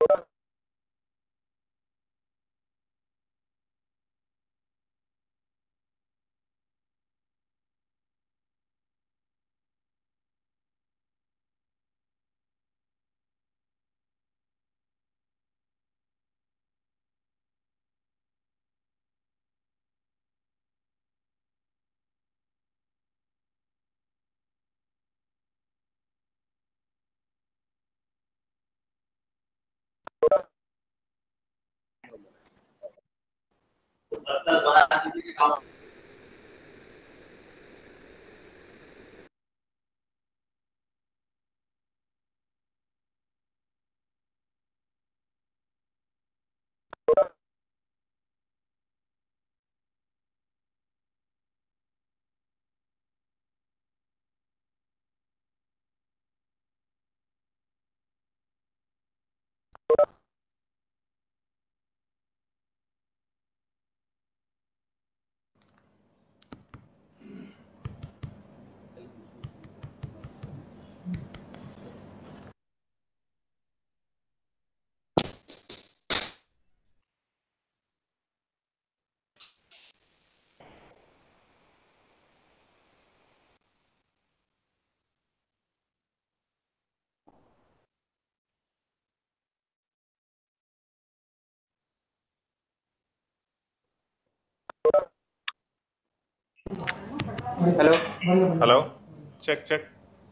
Hello. Hello, check check.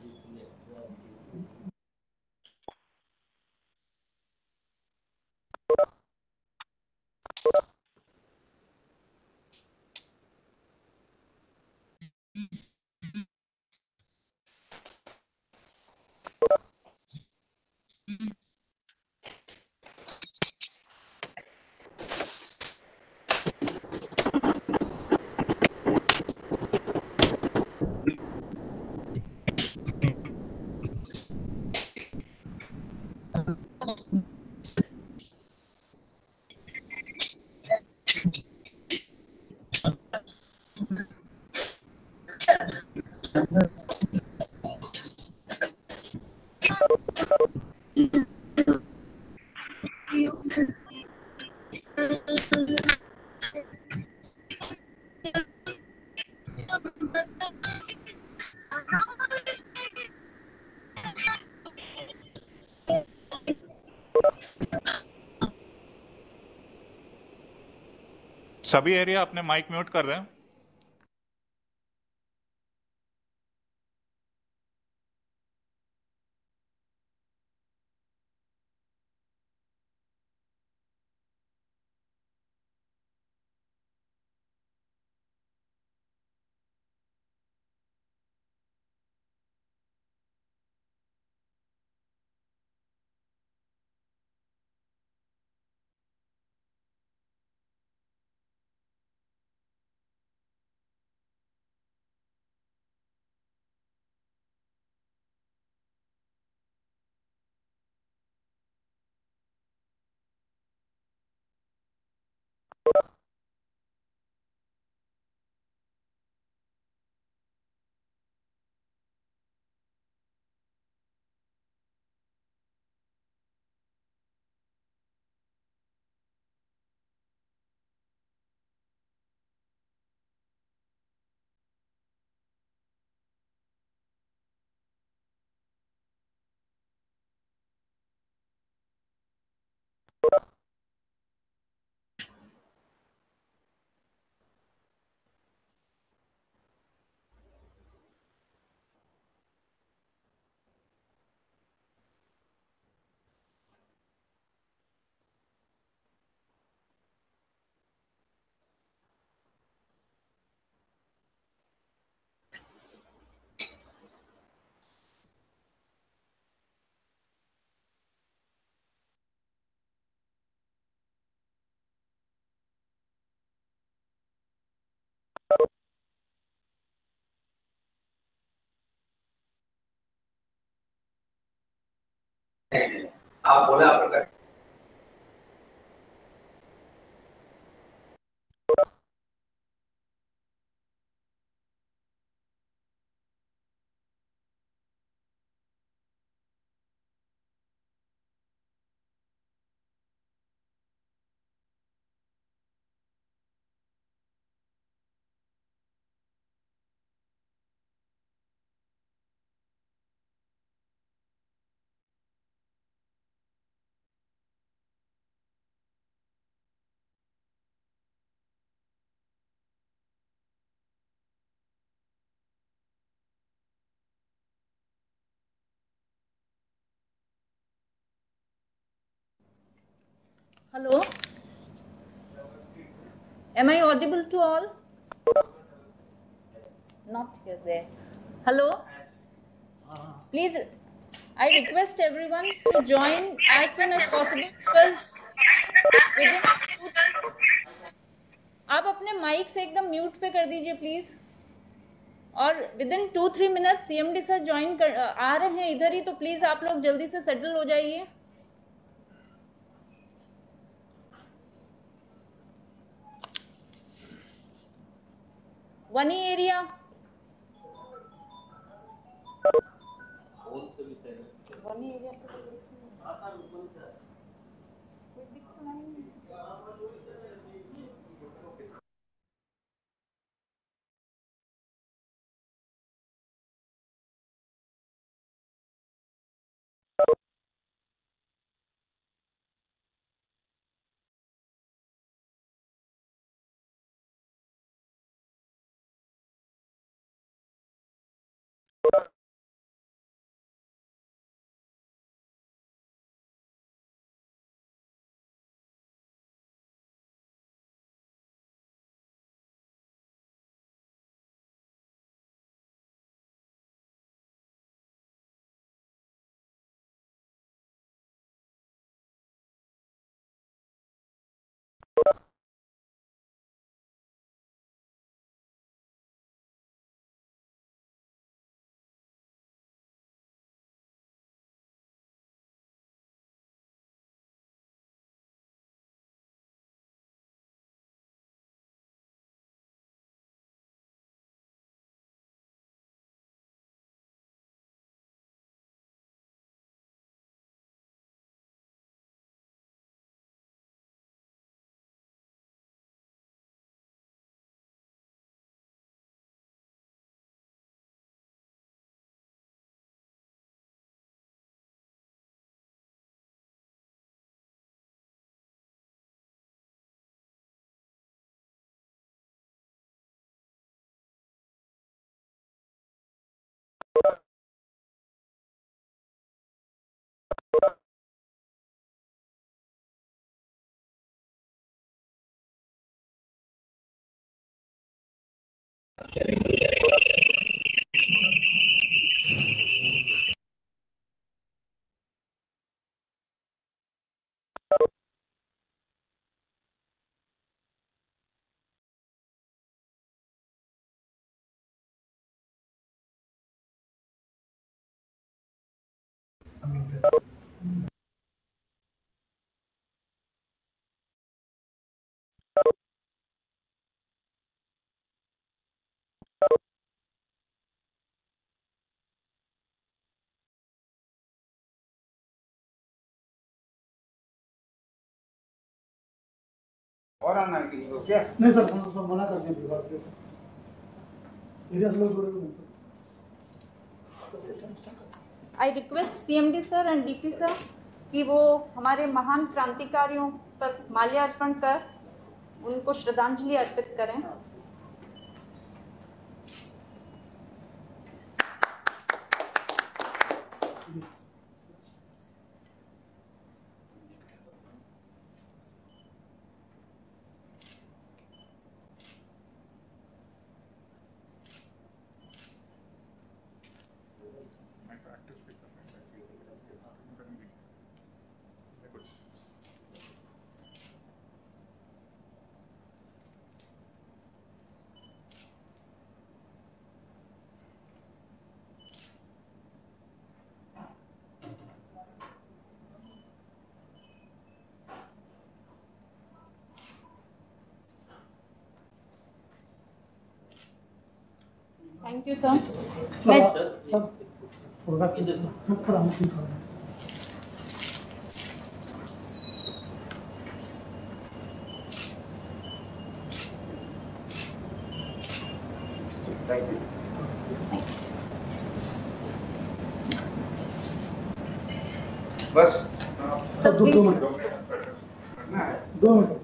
सभी area अपने mic mute कर दें। आप बोले आप Hello? Am I audible to all? Not here, there. Hello? Please, I request everyone to join as soon as possible because within आप अपने mic से एकदम म्यूट पे कर दीजिए प्लीज, और within 2-3 minute CMD sir join कर आ रहे हैं इधर ही, तो प्लीज आप लोग जल्दी से सेटल हो जाइए. वनी एरिया वनी एरिया से कोई दिक्कत नहीं है. और आना कि क्या नहीं सर, हम तो मना कर दिए विभाग के सर, एरिया से लोग जुड़े हुए हैं sir. I request CMD sir and DP sir कि वो हमारे महान क्रांतिकारियों पर माल्यार्पण कर उनको श्रद्धांजलि अर्पित करें. Thank you sir. Sir product sir हम प्लीज सर. Thank you. बस सर दो मिनट, करना है. 2 minute.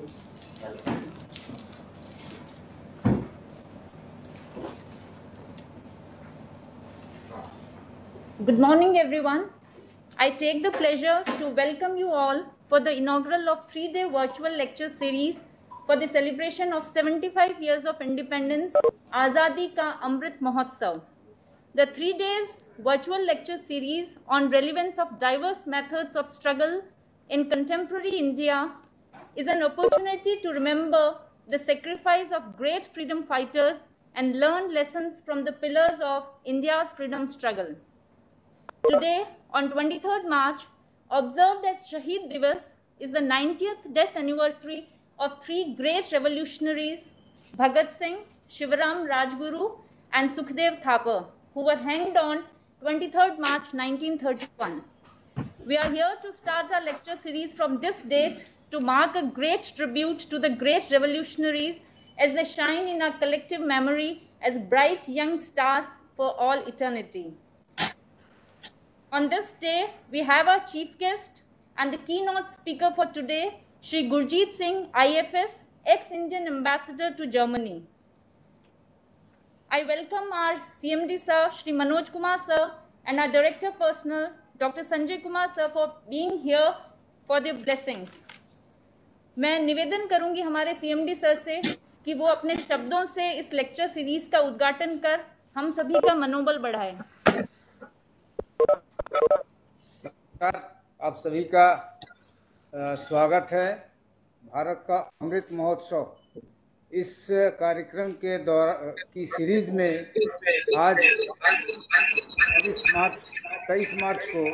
Good morning everyone. I take the pleasure to welcome you all for the inaugural of 3-day virtual lecture series for the celebration of 75 years of independence, Azadi Ka Amrit Mahotsav. The 3 days virtual lecture series on relevance of diverse methods of struggle in contemporary India is an opportunity to remember the sacrifice of great freedom fighters and learn lessons from the pillars of India's freedom struggle. Today, on 23rd March, observed as Shaheed Divas, is the 90th death anniversary of 3 great revolutionaries, Bhagat Singh, Shivaram Rajguru, and Sukhdev Thapar, who were hanged on 23rd March 1931. We are here to start our lecture series from this date to mark a great tribute to the great revolutionaries as they shine in our collective memory as bright young stars for all eternity. On this day, we have our chief guest and the keynote speaker for today, Shri Gurjeet Singh, IFS, ex-Indian ambassador to Germany. I welcome our CMD sir, Shri Manoj Kumar sir, and our Director Personnel, Dr. Sanjay Kumar sir, for being here for their blessings. मैं निवेदन करूंगी हमारे CMD sir से कि वो अपने शब्दों से इस लेक्चर सीरीज का उद्घाटन कर हम सभी का मनोबल बढ़ाएं। नमस्कार, आप सभी का स्वागत है। भारत का अमृत महोत्सव इस कार्यक्रम के की सीरीज में आज 23 मार्च को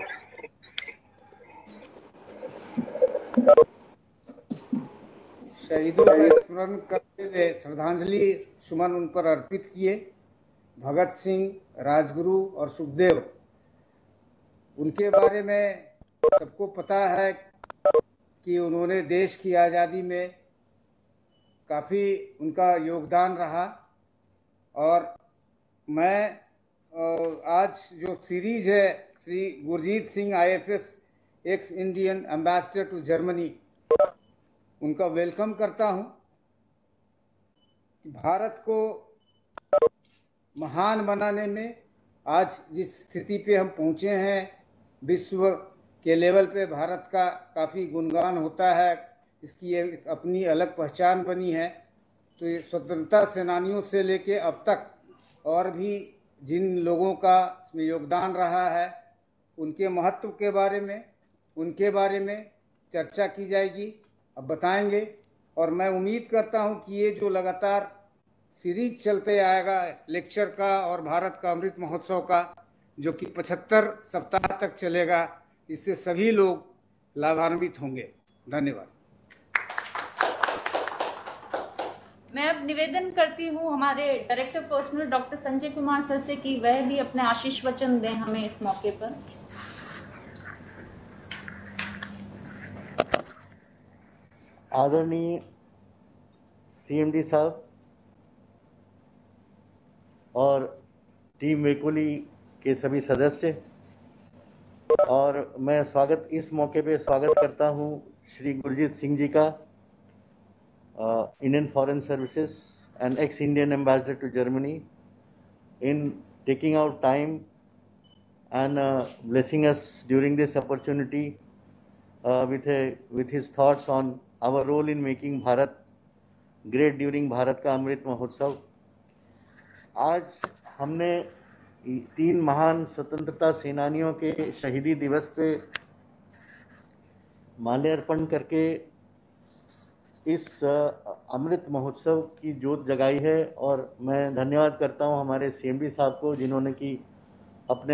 शहीदों का स्मरण करते हुए श्रद्धांजलि सुमन उन पर अर्पित किए। भगत सिंह, राजगुरु और सुखदेव, उनके बारे में सबको पता है कि उन्होंने देश की आज़ादी में काफ़ी उनका योगदान रहा। और मैं आज जो सीरीज है Shri Gurjeet Singh IFS, ex Indian ambassador to Germany, उनका वेलकम करता हूं। भारत को महान बनाने में आज जिस स्थिति पे हम पहुंचे हैं, विश्व के लेवल पे भारत का काफ़ी गुणगान होता है, इसकी एक अपनी अलग पहचान बनी है। तो ये स्वतंत्रता सेनानियों से लेके अब तक और भी जिन लोगों का इसमें योगदान रहा है, उनके महत्व के बारे में चर्चा की जाएगी, अब बताएंगे। और मैं उम्मीद करता हूं कि ये जो लगातार सीरीज चलते आएगा लेक्चर का और भारत का अमृत महोत्सव का, जो कि 75 सप्ताह तक चलेगा, इससे सभी लोग लाभान्वित होंगे। धन्यवाद। मैं अब निवेदन करती हूँ हमारे director personnel doctor Sanjay Kumar sir से कि वह भी अपने आशीष वचन दें हमें इस मौके पर। आदरणीय CMD साहब और टीम वेकुली के सभी सदस्य, और मैं इस मौके पे स्वागत करता हूं श्री गुरजीत सिंह जी का, Indian Foreign Services and ex-Indian ambassador to Germany, in taking out time and blessing us during this opportunity with his thoughts on our role in making Bharat great during Bharat का अमृत महोत्सव। आज हमने 3 महान स्वतंत्रता सेनानियों के शहीदी दिवस पे माल्यार्पण करके इस अमृत महोत्सव की जोत जगाई है। और मैं धन्यवाद करता हूं हमारे CMD साहब को, जिन्होंने कि अपने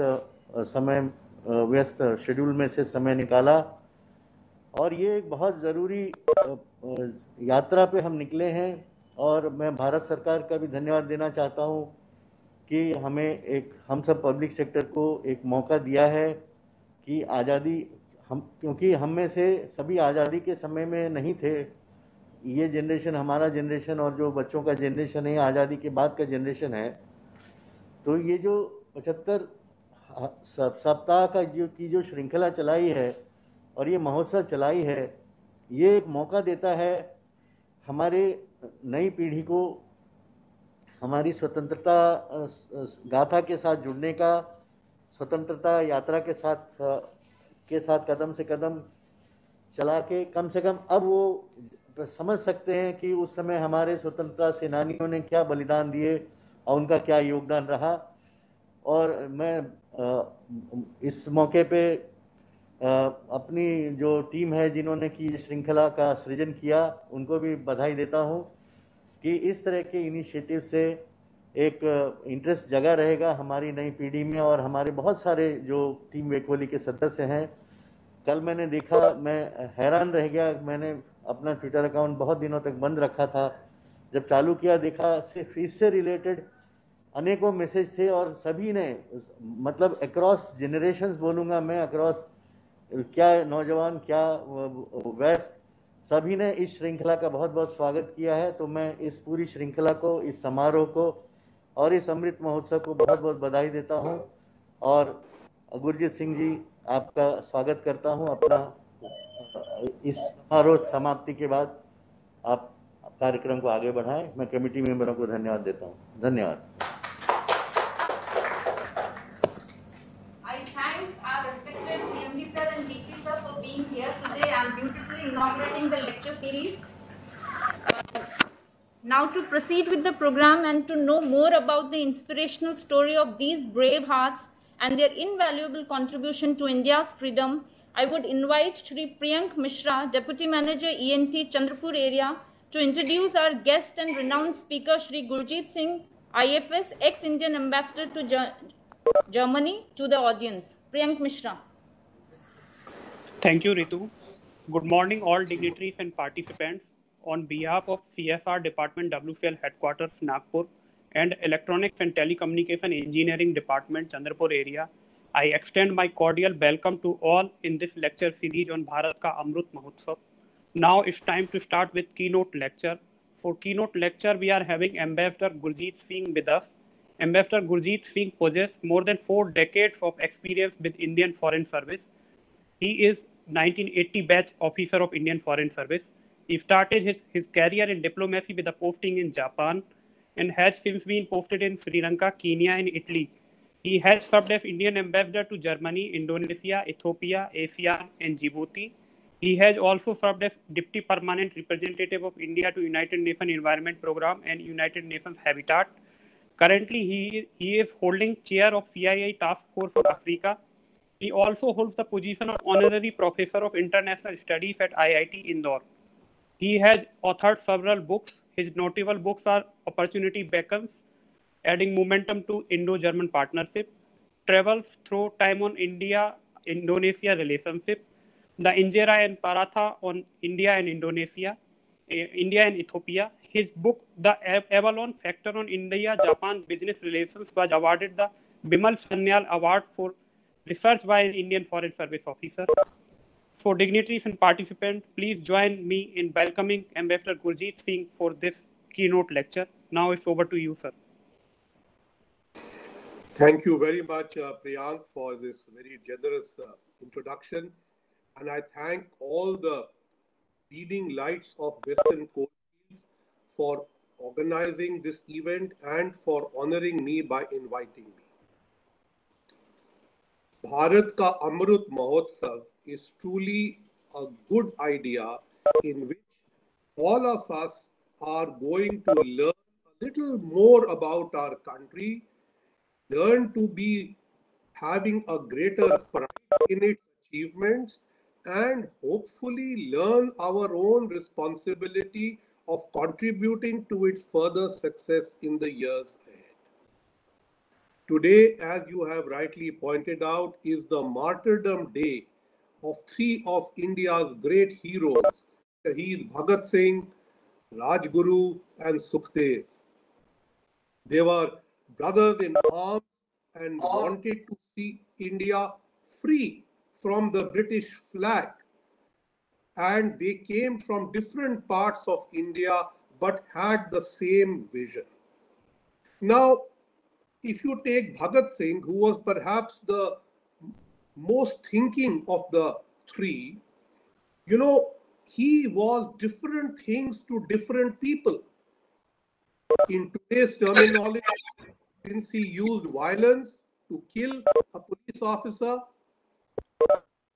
व्यस्त शेड्यूल में से समय निकाला। और ये एक बहुत ज़रूरी यात्रा पे हम निकले हैं। और मैं भारत सरकार का भी धन्यवाद देना चाहता हूं कि हम सब पब्लिक सेक्टर को एक मौका दिया है कि आज़ादी क्योंकि हम में से सभी आज़ादी के समय में नहीं थे। ये जनरेशन, हमारा जनरेशन और जो बच्चों का जनरेशन है, आज़ादी के बाद का जनरेशन है। तो ये जो 75 सप्ताह का जो श्रृंखला चलाई है और ये महोत्सव चलाई है, ये एक मौका देता है हमारे नई पीढ़ी को हमारी स्वतंत्रता गाथा के साथ जुड़ने का, स्वतंत्रता यात्रा के साथ कदम से कदम चला के कम से कम अब वो समझ सकते हैं कि उस समय हमारे स्वतंत्रता सेनानियों ने क्या बलिदान दिए और उनका क्या योगदान रहा। और मैं इस मौके पे अपनी जो टीम है जिन्होंने की श्रृंखला का सृजन किया, उनको भी बधाई देता हूं कि इस तरह के इनिशिएटिव से एक इंटरेस्ट जगा रहेगा हमारी नई पीढ़ी में। और हमारे बहुत सारे जो टीम वेकोली के सदस्य हैं, कल मैंने देखा, मैं हैरान रह गया। मैंने अपना ट्विटर अकाउंट बहुत दिनों तक बंद रखा था, जब चालू किया देखा सिर्फ इससे रिलेटेड अनेकों मैसेज थे और सभी ने, मतलब अक्रॉस जनरेशन्स बोलूँगा मैं, अक्रॉस क्या नौजवान क्या वयस्क, सभी ने इस श्रृंखला का बहुत बहुत स्वागत किया है। तो मैं इस पूरी श्रृंखला को, इस समारोह को और इस अमृत महोत्सव को बहुत बहुत बधाई देता हूं। और गुरजीत सिंह जी, आपका स्वागत करता हूं। अपना इस समारोह समाप्ति के बाद आप कार्यक्रम को आगे बढ़ाएं। मैं कमेटी मेंबरों को धन्यवाद देता हूं। धन्यवाद। Sir and DP sir for being here today and beautifully inaugurating the lecture series. Now to proceed with the program and to know more about the inspirational story of these brave hearts and their invaluable contribution to India's freedom, I would invite Shri Priyank Mishra, Deputy Manager ENT Chandrapur area, to introduce our guest and renowned speaker Shri Gurjeet Singh, IFS, ex-Indian Ambassador to Germany, to the audience. Priyank Mishra. Thank you, Ritu. Good morning, all dignitaries and participants. On behalf of CSR Department WCL Headquarters, Nagpur, and Electronics and Telecommunication Engineering Department, Chandrapur area, I extend my cordial welcome to all in this lecture series on Bharat Ka Amrit Mahotsav. Now it's time to start with keynote lecture. For keynote lecture, we are having Ambassador Gurjeet Singh with us. Ambassador Gurjeet Singh possesses more than 4 decades of experience with Indian Foreign Service. He is 1980 batch officer of Indian Foreign Service. He started his career in diplomacy with a posting in Japan and has since been posted in Sri Lanka, Kenya, and Italy. He has served as Indian ambassador to Germany, Indonesia, Ethiopia, ASEAN, and Djibouti. He has also served as Deputy Permanent Representative of India to United Nations Environment Programme and United Nations Habitat. Currently, he is holding chair of CII Task Force for Africa. He also holds the position of Honorary Professor of International Studies at IIT Indore. He has authored several books. His notable books are Opportunity Beckons, Adding Momentum to Indo-German Partnership, Travels Through Time on India-Indonesia Relationship, The Injera and Paratha on India and Indonesia, India and Ethiopia. His book, The Avalon Factor on India-Japan Business Relations, was awarded the Bimal Sanyal Award for research by an Indian Foreign Service officer. For dignitaries and participants, please join me in welcoming Ambassador Gurjeet Singh for this keynote lecture. Now it's over to you, sir. Thank you very much, Priyank, for this very generous introduction. And I thank all the leading lights of Western Coalfields for organizing this event and for honoring me by inviting me. Bharat Ka Amrit Mahotsav is truly a good idea in which all of us are going to learn a little more about our country, learn to be having a greater pride in its achievements, and hopefully learn our own responsibility of contributing to its further success in the years ahead. Today, as you have rightly pointed out, is the martyrdom day of 3 of India's great heroes, Shaheed Bhagat Singh, Rajguru, and Sukhdev. They were brothers in arms and wanted to see India free from the British flag. And they came from different parts of India but had the same vision. Now, if you take Bhagat Singh, who was perhaps the most thinking of the 3, he was different things to different people. In today's terminology, since he used violence to kill a police officer,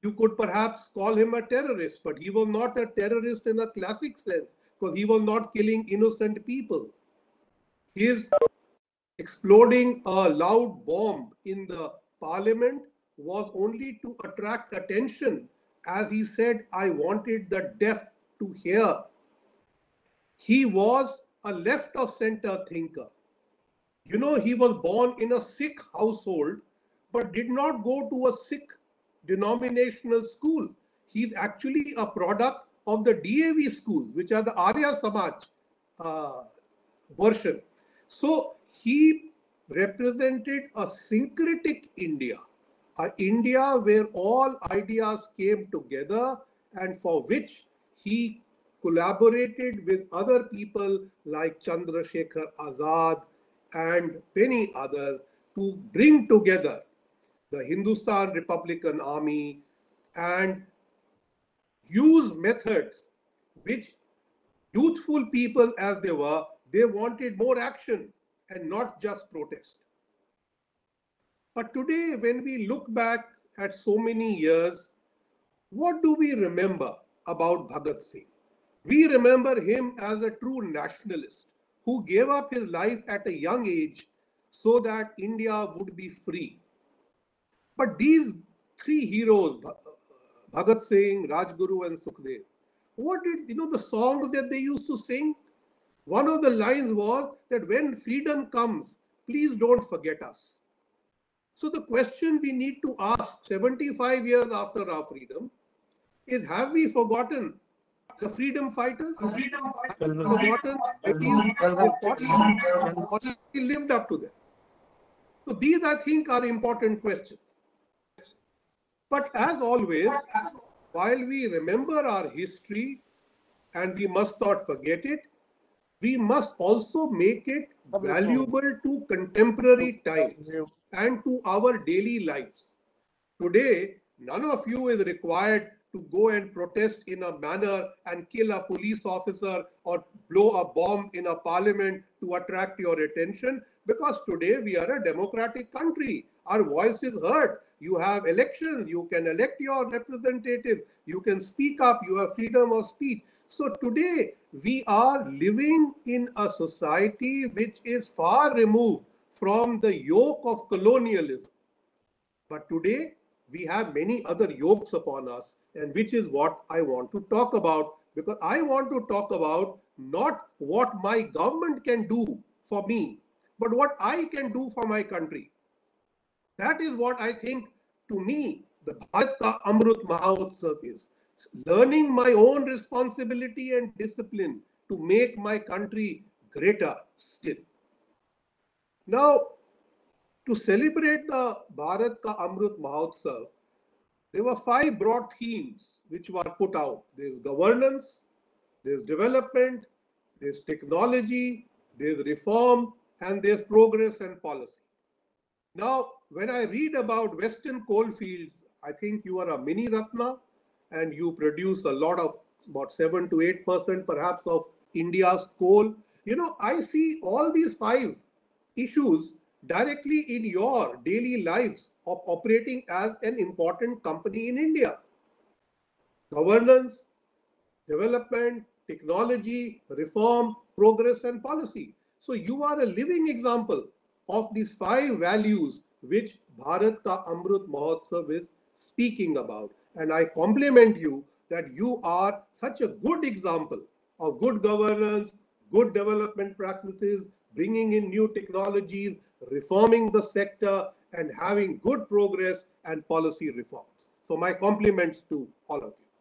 You could perhaps call him a terrorist, but he was not a terrorist in a classic sense because he was not killing innocent people. His exploding a loud bomb in the parliament was only to attract attention. As he said, I wanted the deaf to hear. He was a left of center thinker. You know, he was born in a Sikh household, but did not go to a Sikh denominational school. He's actually a product of the DAV schools, which are the Arya Samaj version. So he represented a syncretic India, an India where all ideas came together and for which he collaborated with other people like Chandrasekhar Azad and many others to bring together the Hindustan Republican Army and use methods which youthful people as they were, they wanted more action and not just protest. But today, when we look back at so many years, what do we remember about Bhagat Singh? We remember him as a true nationalist who gave up his life at a young age so that India would be free. But these three heroes, Bhagat Singh, Rajguru and Sukhdev, what did, the songs that they used to sing? One of the lines was that when freedom comes, please don't forget us. So the question we need to ask 75 years after our freedom is, have we forgotten the freedom fighters? Have we forgotten what we lived up to them? So these, I think, are important questions. But as always, while we remember our history and we must not forget it, we must also make it valuable to contemporary times and to our daily lives. Today, none of you is required to go and protest in a manner and kill a police officer or blow a bomb in a parliament to attract your attention, because today we are a democratic country. Our voice is heard. You have elections, you can elect your representative, you can speak up, you have freedom of speech. So today we are living in a society which is far removed from the yoke of colonialism. But today we have many other yokes upon us, and which is what I want to talk about, because I want to talk about not what my government can do for me, but what I can do for my country. That is what I think, to me, the Bharat Ka Amrut Mahotsav is. Learning my own responsibility and discipline to make my country greater still. Now, to celebrate the Bharat Ka Amrut Mahotsav, there were 5 broad themes which were put out. There's governance, there's development, there's technology, there's reform, and there's progress and policy. Now, when I read about Western coalfields, I think you are a mini Ratna and you produce a lot of, about 7 to 8% perhaps of India's coal. I see all these 5 issues directly in your daily lives of operating as an important company in India. Governance, development, technology, reform, progress and policy. So you are a living example of these 5 values which Bharat Ka Amrut Mahotsav is speaking about. And I compliment you that you are such a good example of good governance, good development practices, bringing in new technologies, reforming the sector, and having good progress and policy reforms. So my compliments to all of you.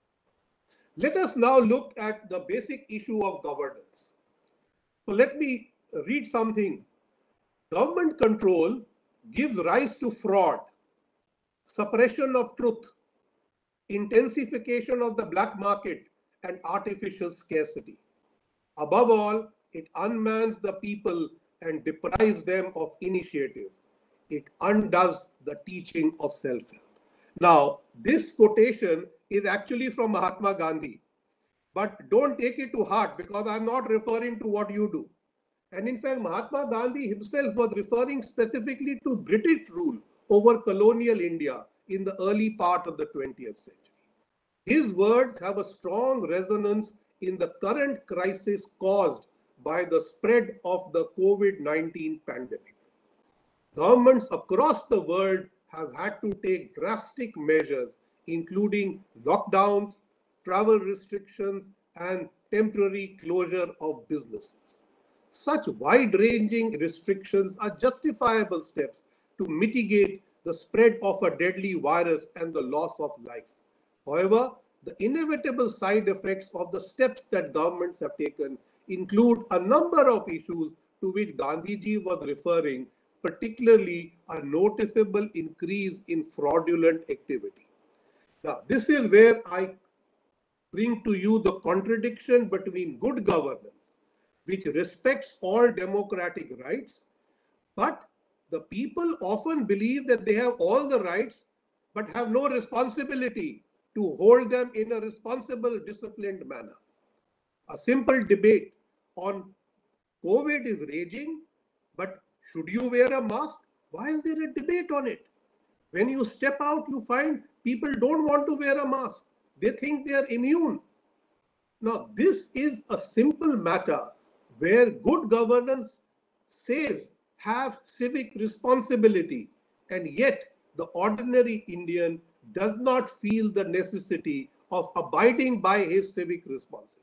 Let us now look at the basic issue of governance. So let me read something. Government control gives rise to fraud, suppression of truth, intensification of the black market, and artificial scarcity. Above all, it unmans the people and deprives them of initiative. It undoes the teaching of self-help. Now, this quotation is actually from Mahatma Gandhi, but don't take it to heart because I'm not referring to what you do. And in fact, Mahatma Gandhi himself was referring specifically to British rule over colonial India in the early part of the 20th century. His words have a strong resonance in the current crisis caused by the spread of the COVID-19 pandemic. Governments across the world have had to take drastic measures, including lockdowns, travel restrictions, and temporary closure of businesses. Such wide-ranging restrictions are justifiable steps to mitigate the spread of a deadly virus and the loss of life. However, the inevitable side effects of the steps that governments have taken include a number of issues to which Gandhiji was referring, particularly a noticeable increase in fraudulent activity. Now, this is where I bring to you the contradiction between good governance, which respects all democratic rights, but the people often believe that they have all the rights but have no responsibility to hold them in a responsible, disciplined manner. A simple debate on COVID is raging, but should you wear a mask? Why is there a debate on it? When you step out, you find people don't want to wear a mask. They think they are immune. Now, this is a simple matter where good governance says have civic responsibility, and yet the ordinary Indian does not feel the necessity of abiding by his civic responsibility.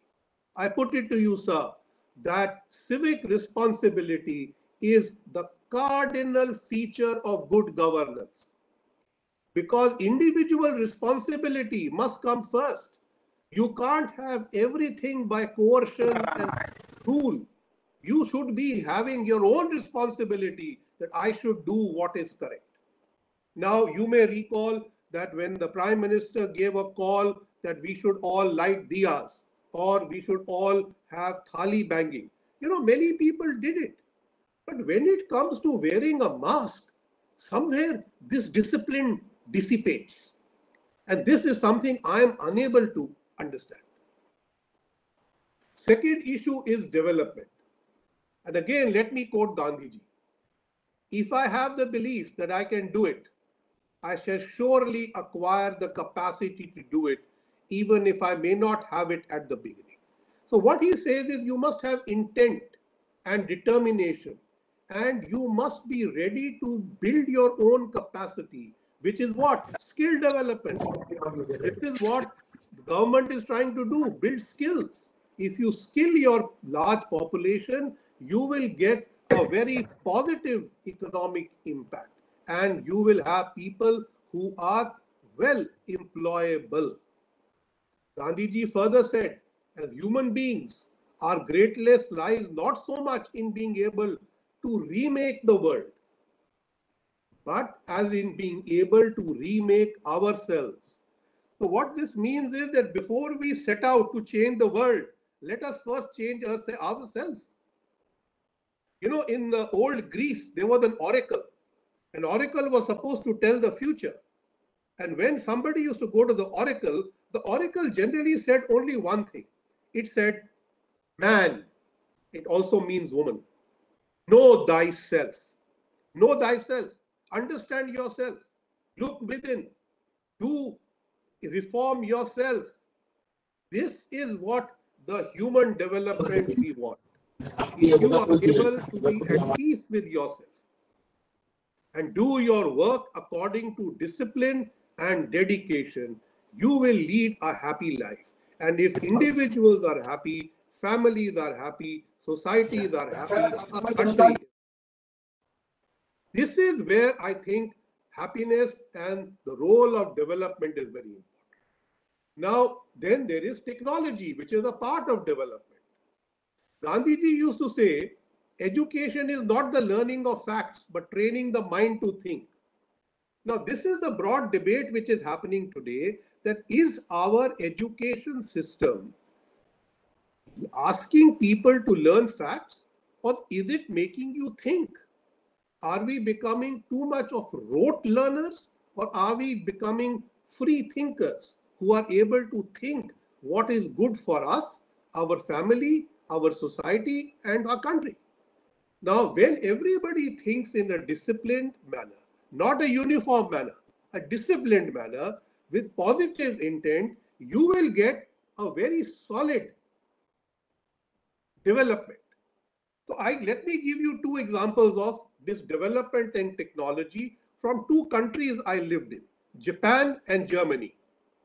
I put it to you, sir, that civic responsibility is the cardinal feature of good governance, because individual responsibility must come first. You can't have everything by coercion and rule. You should be having your own responsibility that I should do what is correct. Now, you may recall that when the Prime Minister gave a call that we should all light diyas or we should all have thali banging, many people did it. But when it comes to wearing a mask, somewhere this discipline dissipates. And this is something I am unable to understand. Second issue is development. And again, let me quote Gandhiji. If I have the belief that I can do it, I shall surely acquire the capacity to do it, even if I may not have it at the beginning. So what he says is you must have intent and determination, and you must be ready to build your own capacity, which is what? Skill development. This is what the government is trying to do, build skills. If you skill your large population, you will get a very positive economic impact, and you will have people who are well employable. Gandhiji further said, as human beings, our greatness lies not so much in being able to remake the world, but as in being able to remake ourselves. So what this means is that before we set out to change the world, let us first change ourselves. In the old Greece, there was an oracle. An oracle was supposed to tell the future. And when somebody used to go to the oracle generally said only one thing. It said, man. It also means woman. Know thyself. Know thyself. Understand yourself. Look within. Do reform yourself. This is what the human development we want. If you are able to be at peace with yourself and do your work according to discipline and dedication, you will lead a happy life. And if individuals are happy, families are happy, societies are happy, our country. This is where I think happiness and the role of development is very important. Now, then there is technology, which is a part of development. Gandhiji used to say, education is not the learning of facts, but training the mind to think. Now, this is the broad debate which is happening today, that is our education system asking people to learn facts, or is it making you think? Are we becoming too much of rote learners, or are we becoming free thinkers who are able to think what is good for us, our family, our society, and our country? Now, when everybody thinks in a disciplined manner, not a uniform manner, a disciplined manner with positive intent, you will get a very solid development. So let me give you two examples of this development and technology from two countries I lived in, Japan and Germany.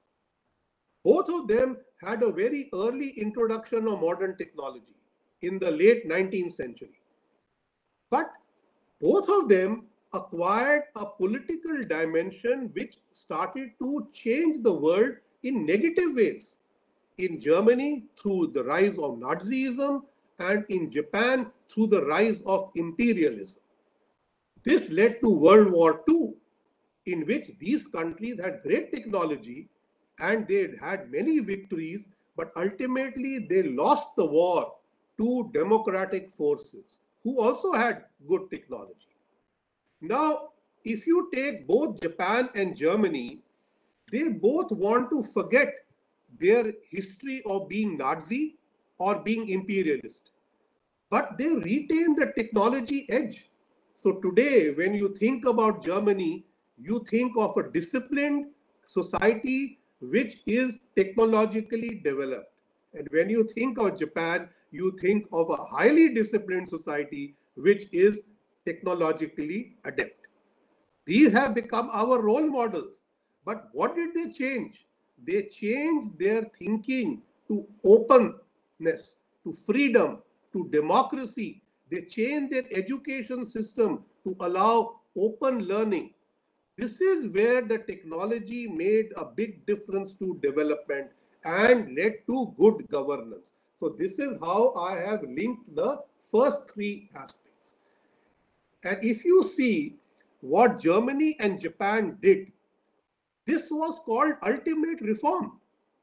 Both of them had a very early introduction of modern technology in the late 19th century. But both of them acquired a political dimension which started to change the world in negative ways. In Germany, through the rise of Nazism, and in Japan, through the rise of imperialism. This led to World War II, in which these countries had great technology and they had many victories, but ultimately they lost the war to democratic forces who also had good technology. Now, if you take both Japan and Germany, they both want to forget their history of being Nazi or being imperialist, but they retain the technology edge. So today, when you think about Germany, you think of a disciplined society which is technologically developed. And when you think of Japan, you think of a highly disciplined society which is technologically adept. These have become our role models. But what did they change? They changed their thinking to openness, to freedom, to democracy. They changed their education system to allow open learning. This is where the technology made a big difference to development and led to good governance. So this is how I have linked the first three aspects. And if you see what Germany and Japan did, this was called ultimate reform.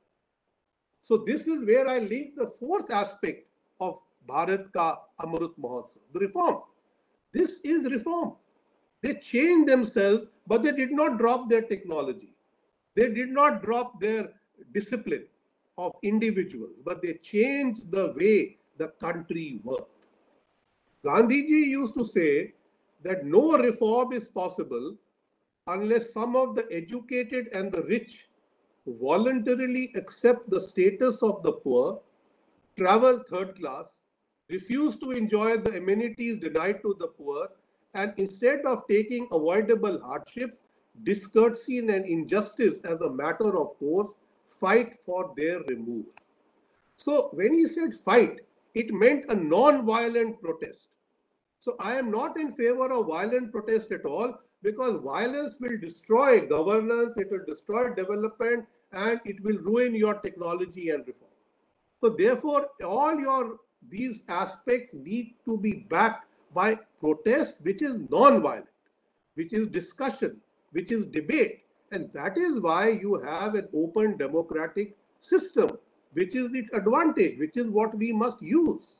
So this is where I link the fourth aspect of Bharat Ka Amrit Mahotsav, the reform. This is reform. They changed themselves, but they did not drop their technology. They did not drop their discipline of individuals, but they changed the way the country worked. Gandhiji used to say that no reform is possible unless some of the educated and the rich voluntarily accept the status of the poor, travel third class, refuse to enjoy the amenities denied to the poor, and instead of taking avoidable hardships, discourtesy and injustice as a matter of course, fight for their removal. So when he said fight, it meant a non-violent protest. So I am not in favor of violent protest at all, because violence will destroy governance, it will destroy development, and it will ruin your technology and reform. So therefore, all these aspects need to be backed by protest, which is non-violent, which is discussion, which is debate. And that is why you have an open democratic system, which is its advantage, which is what we must use.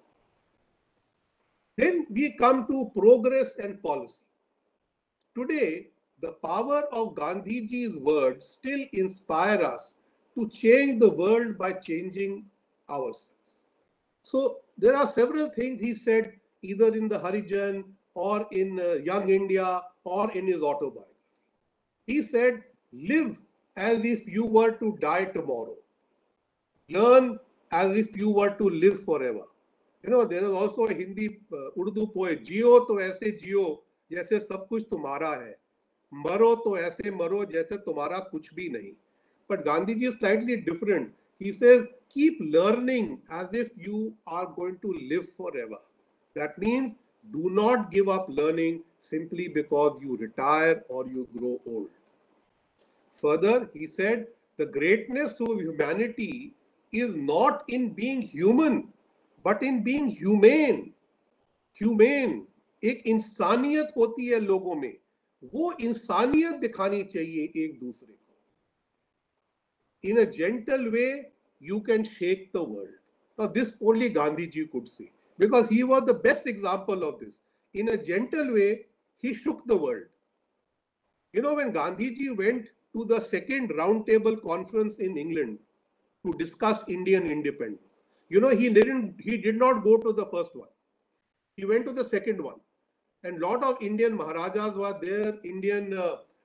Then we come to progress and policy. Today, the power of Gandhiji's words still inspire us to change the world by changing ourselves. So there are several things he said, either in the Harijan or in Young India or in his autobiography. He said, live as if you were to die tomorrow. Learn as if you were to live forever. You know, there is also a Hindi Urdu poet, जियो तो ऐसे जियो जैसे सब कुछ तुम्हारा है, मरो तो ऐसे मरो जैसे तुम्हारा कुछ भी नहीं. But Gandhiji is slightly different. He says, keep learning as if you are going to live forever. That means do not give up learning simply because you retire or you grow old. Further, he said, the greatness of humanity is not in being human, but in being humane. Humane. एक इंसानियत होती है लोगों में, वो इंसानियत दिखानी चाहिए एक दूसरे को. In a gentle way, you can shake the world. Now this only Gandhiji could say, because he was the best example of this. In a gentle way, he shook the world. You know, when Gandhiji went to the second roundtable conference in England to discuss Indian independence, you know, he did not go to the first one. He went to the second one. And a lot of Indian Maharajas were there, Indian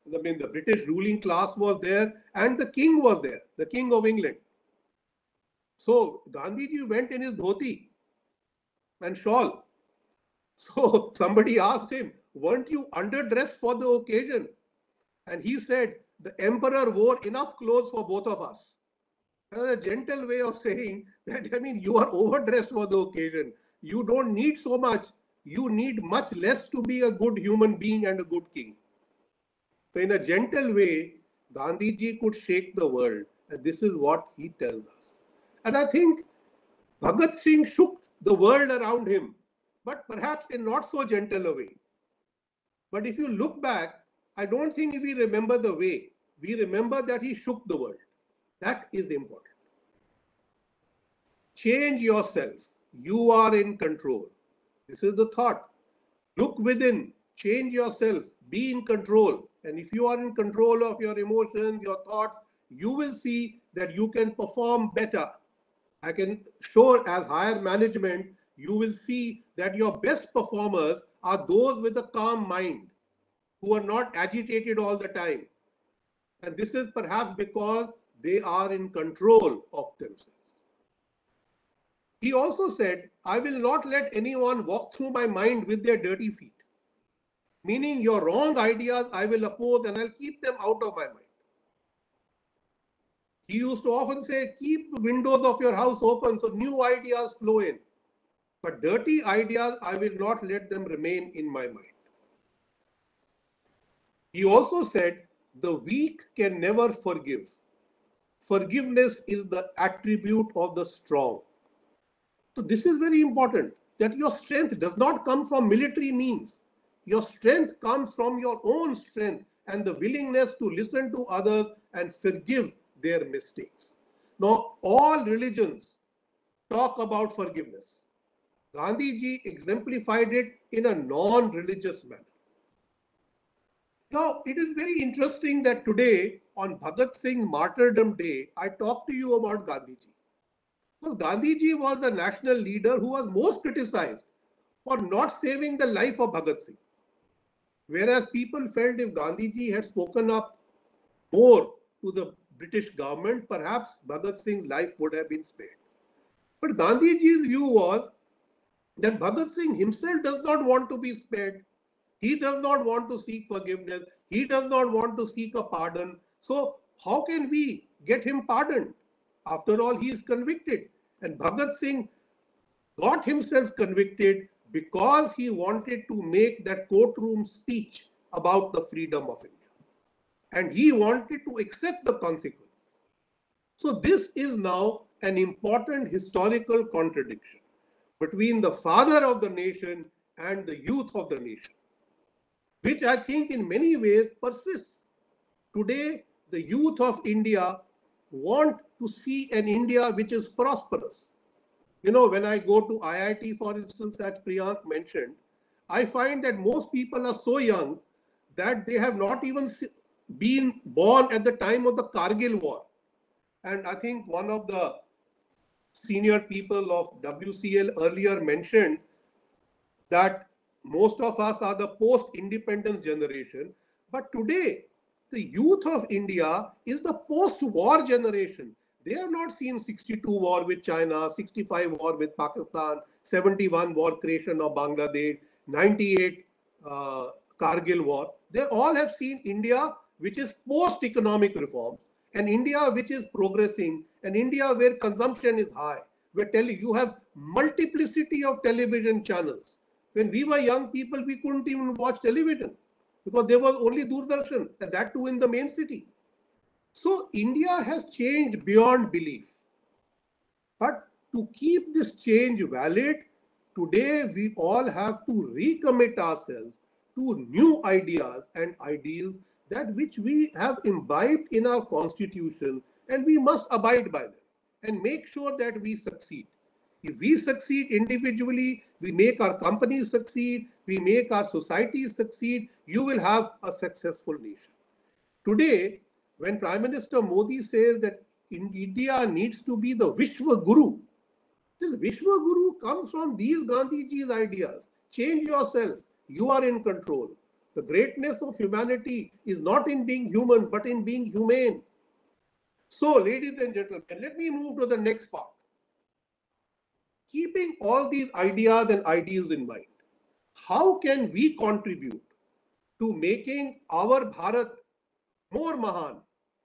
I mean, the British ruling class was there and the king was there, the King of England. So Gandhiji went in his dhoti and shawl. So somebody asked him, weren't you underdressed for the occasion? And he said, the emperor wore enough clothes for both of us. That's a gentle way of saying that, I mean, you are overdressed for the occasion. You don't need so much. You need much less to be a good human being and a good king. So in a gentle way, Gandhiji could shake the world. And this is what he tells us. And I think Bhagat Singh shook the world around him, but perhaps in not so gentle a way. But if you look back, I don't think we remember the way. We remember that he shook the world. That is important. Change yourself. You are in control. This is the thought. Look within. Change yourself. Be in control. And if you are in control of your emotions, your thoughts, you will see that you can perform better. I can show as higher management, you will see that your best performers are those with a calm mind, who are not agitated all the time. And this is perhaps because they are in control of themselves. He also said, I will not let anyone walk through my mind with their dirty feet. Meaning your wrong ideas I will oppose and I'll keep them out of my mind. He used to often say, keep the windows of your house open so new ideas flow in. But dirty ideas, I will not let them remain in my mind. He also said, the weak can never forgive. Forgiveness is the attribute of the strong. So this is very important, that your strength does not come from military means. Your strength comes from your own strength and the willingness to listen to others and forgive their mistakes. Now, all religions talk about forgiveness. Gandhiji exemplified it in a non-religious manner. Now, it is very interesting that today, on Bhagat Singh Martyrdom Day, I talk to you about Gandhiji. Well, Gandhiji was the national leader who was most criticized for not saving the life of Bhagat Singh. Whereas people felt if Gandhiji had spoken up more to the British government, perhaps Bhagat Singh's life would have been spared. But Gandhiji's view was that Bhagat Singh himself does not want to be spared. He does not want to seek forgiveness. He does not want to seek a pardon. So how can we get him pardoned? After all, he is convicted. And Bhagat Singh got himself convicted because he wanted to make that courtroom speech about the freedom of India. And he wanted to accept the consequences. So this is now an important historical contradiction between the father of the nation and the youth of the nation, which I think in many ways persists. Today, the youth of India want to see an India which is prosperous. You know, when I go to IIT, for instance, as Priyank mentioned, I find that most people are so young that they have not even been born at the time of the Kargil war. And I think one of the senior people of WCL earlier mentioned that most of us are the post-independence generation. But today, the youth of India is the post-war generation. They have not seen 62 war with China, 65 war with Pakistan, 71 war creation of Bangladesh, 98 Kargil war. They all have seen India which is post-economic reforms, and India which is progressing, and India where consumption is high, where you have multiplicity of television channels. When we were young people, we couldn't even watch television because there was only Doordarshan, and that too in the main city. So India has changed beyond belief. But to keep this change valid, today we all have to recommit ourselves to new ideas and ideals that which we have imbibed in our constitution, and we must abide by them and make sure that we succeed. If we succeed individually, we make our companies succeed, we make our societies succeed, you will have a successful nation. Today, when Prime Minister Modi says that India needs to be the Vishwa Guru, this Vishwa Guru comes from these Gandhiji's ideas. Change yourself. You are in control. The greatness of humanity is not in being human, but in being humane. So, ladies and gentlemen, let me move to the next part. Keeping all these ideas and ideals in mind, how can we contribute to making our Bharat more Mahan?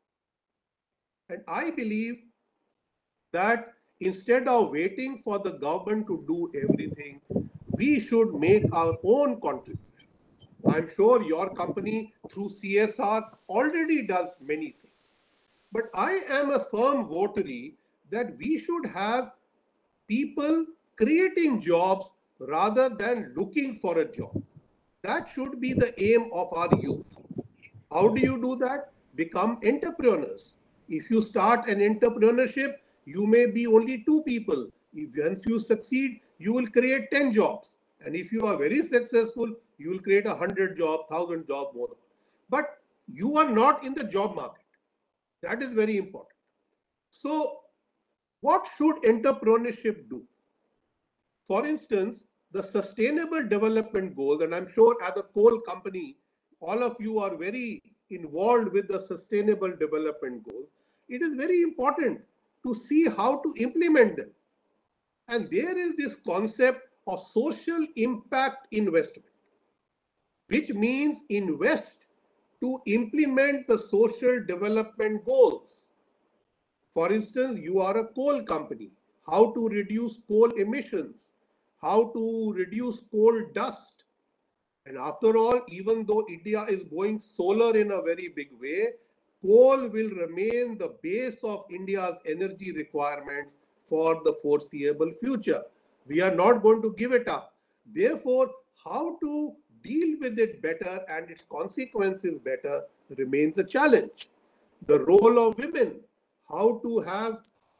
And I believe that instead of waiting for the government to do everything, we should make our own contribution. I'm sure your company through CSR already does many things. But I am a firm votary that we should have people creating jobs rather than looking for a job. That should be the aim of our youth. How do you do that? Become entrepreneurs. If you start an entrepreneurship, you may be only 2 people. If once you succeed, you will create 10 jobs. And if you are very successful, you will create 100 jobs, 1,000 jobs more. But you are not in the job market. That is very important. So, what should entrepreneurship do? For instance, the Sustainable Development Goals, and I'm sure as a coal company, all of you are very involved with the Sustainable Development Goals. It is very important to see how to implement them. And there is this concept of social impact investment, which means invest to implement the social development goals. For instance, you are a coal company. How to reduce coal emissions, how to reduce coal dust. And after all, even though India is going solar in a very big way, coal will remain the base of India's energy requirements for the foreseeable future. We are not going to give it up. Therefore, how to deal with it better and its consequences better remains a challenge. The role of women, how to have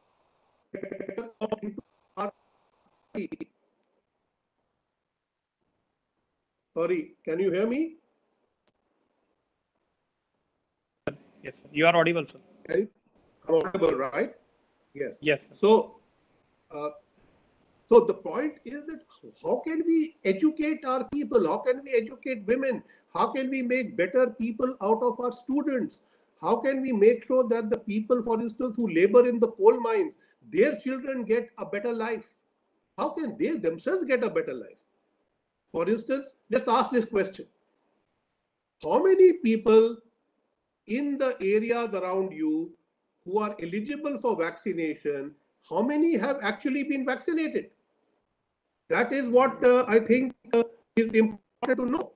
Sorry, can you hear me? Yes, sir. You are audible, sir. I'm audible, right? Yes. Yes, sir. So the point is that how can we educate our people? How can we educate women? How can we make better people out of our students? How can we make sure that the people, for instance, who labor in the coal mines, their children get a better life? How can they themselves get a better life? For instance, let's ask this question. How many people in the areas around you who are eligible for vaccination, how many have actually been vaccinated? That is what I think is important to know.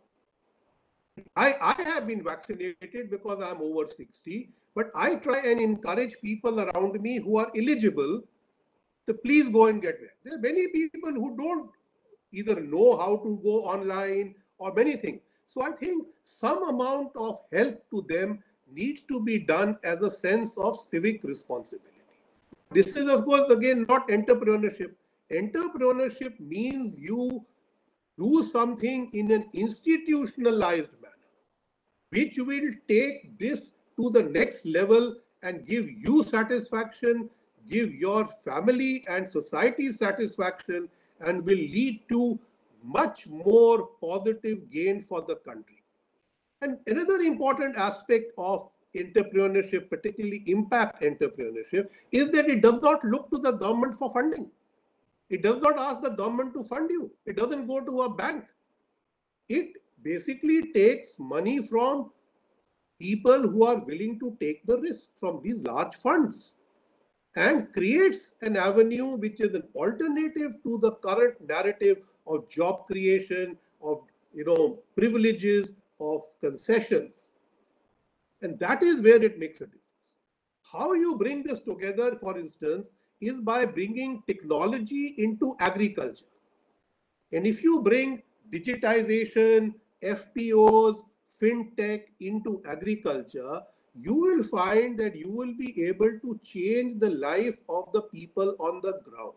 I have been vaccinated because I'm over 60, but I try and encourage people around me who are eligible to please go and get vaccinated. There are many people who don't either know how to go online or many things. So I think some amount of help to them needs to be done as a sense of civic responsibility. This is, of course, again, not entrepreneurship. Entrepreneurship means you do something in an institutionalized manner, which will take this to the next level and give you satisfaction, give your family and society satisfaction, and will lead to much more positive gain for the country. And another important aspect of entrepreneurship, particularly impact entrepreneurship, is that it does not look to the government for funding. It does not ask the government to fund you. It doesn't go to a bank. It basically takes money from people who are willing to take the risk from these large funds and creates an avenue which is an alternative to the current narrative of job creation, of privileges, of concessions. And that is where it makes a difference. How you bring this together, for instance, is by bringing technology into agriculture. And if you bring digitization, FPOs, fintech into agriculture, you will find that you will be able to change the life of the people on the ground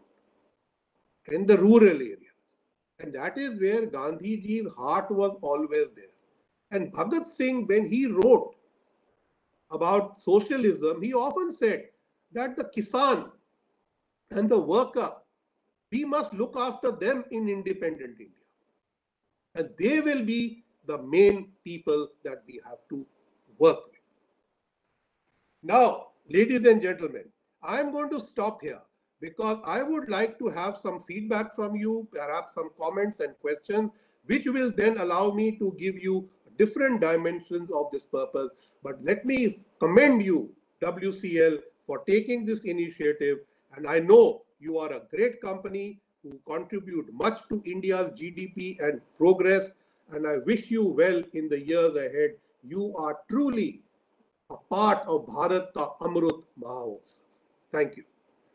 in the rural areas. And that is where Gandhiji's heart was always there. And Bhagat Singh, when he wrote about socialism, he often said that the Kisan and the worker, we must look after them in independent India. And they will be the main people that we have to work with. Now, ladies and gentlemen, I'm going to stop here because I would like to have some feedback from you, perhaps some comments and questions, which will then allow me to give you different dimensions of this purpose. But let me commend you, WCL, for taking this initiative. And I know you are a great company who contribute much to India's GDP and progress. And I wish you well in the years ahead. You are truly a part of Bharat Ka Amrut Mahotsav. Thank you.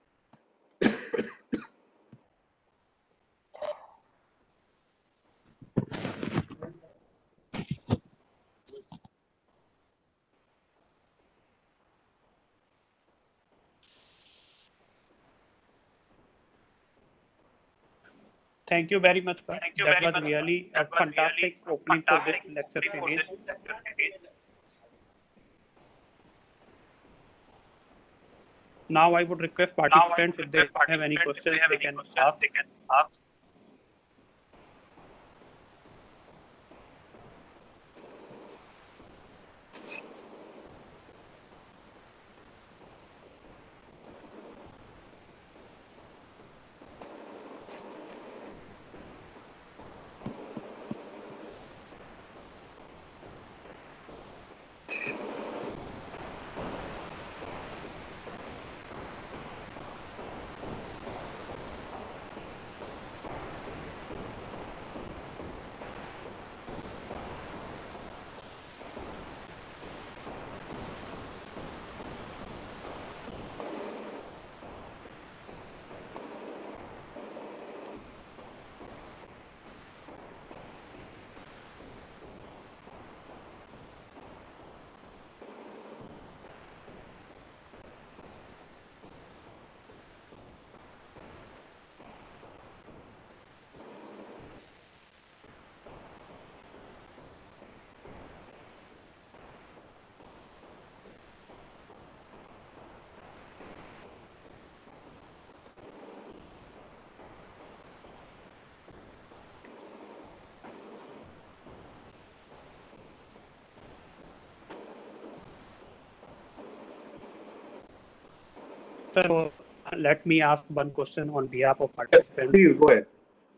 Thank you very much, sir. That was really a fantastic opening for this lecture series. Now I would request participants if they have any questions, they can ask. So let me ask one question on behalf of participants. Please go ahead.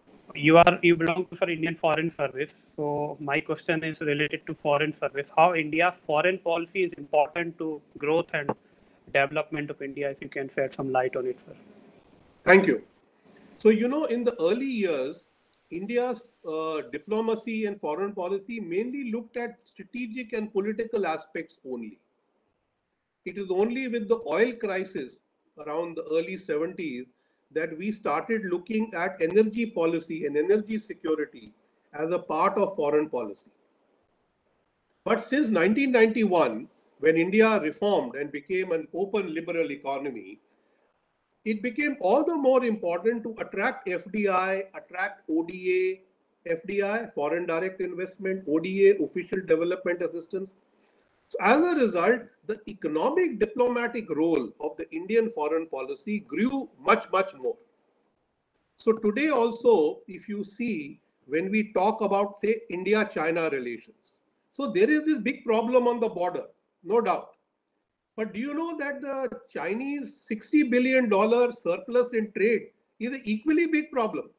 You belong to sir Indian Foreign Service. So my question is related to foreign service. How India's foreign policy is important to growth and development of India? If you can shed some light on it, sir. Thank you. So, in the early years, India's diplomacy and foreign policy mainly looked at strategic and political aspects only. It is only with the oil crisis around the early 70s that we started looking at energy policy and energy security as a part of foreign policy. But since 1991, when India reformed and became an open liberal economy, it became all the more important to attract FDI, attract ODA, FDI, foreign direct investment, ODA, official development assistance. So as a result, the economic diplomatic role of the Indian foreign policy grew much, much more. So today also, if you see, when we talk about, say, India-China relations, so there is this big problem on the border, no doubt. But do you know that the Chinese $60 billion surplus in trade is an equally big problem?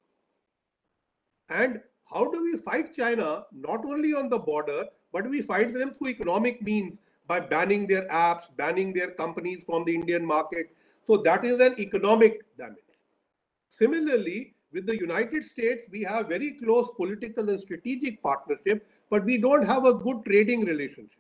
And how do we fight China, not only on the border, but we fight them through economic means by banning their apps, banning their companies from the Indian market. So that is an economic damage. Similarly, with the United States, we have very close political and strategic partnership, but we don't have a good trading relationship.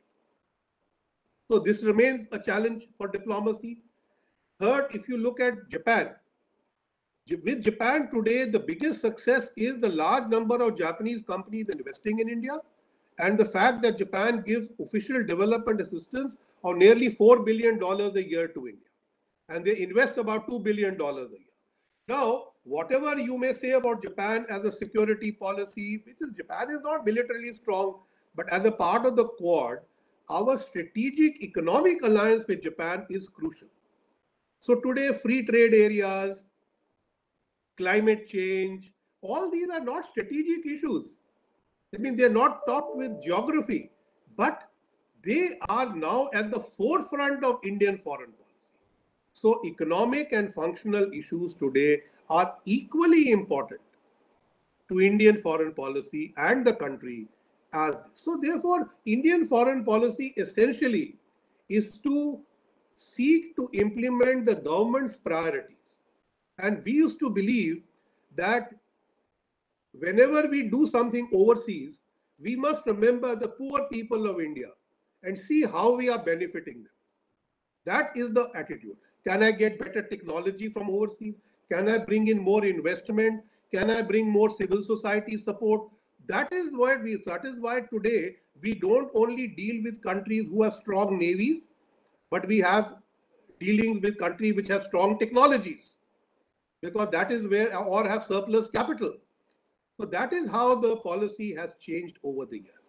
So this remains a challenge for diplomacy. Third, if you look at Japan, with Japan today, the biggest success is the large number of Japanese companies investing in India and the fact that Japan gives official development assistance of nearly $4 billion a year to India. And they invest about $2 billion a year. Now, whatever you may say about Japan as a security policy, because Japan is not militarily strong, but as a part of the Quad, our strategic economic alliance with Japan is crucial. So today, free trade areas, climate change, all these are not strategic issues. I mean, they're not taught with geography, but they are now at the forefront of Indian foreign policy. So economic and functional issues today are equally important to Indian foreign policy and the country as this. So therefore, Indian foreign policy essentially is to seek to implement the government's priorities. And we used to believe that whenever we do something overseas, we must remember the poor people of India and see how we are benefiting them. That is the attitude. Can I get better technology from overseas? Can I bring in more investment? Can I bring more civil society support? That is why today we don't only deal with countries who have strong navies, but we have dealings with countries which have strong technologies, because that is where, or have surplus capital. So that is how the policy has changed over the years.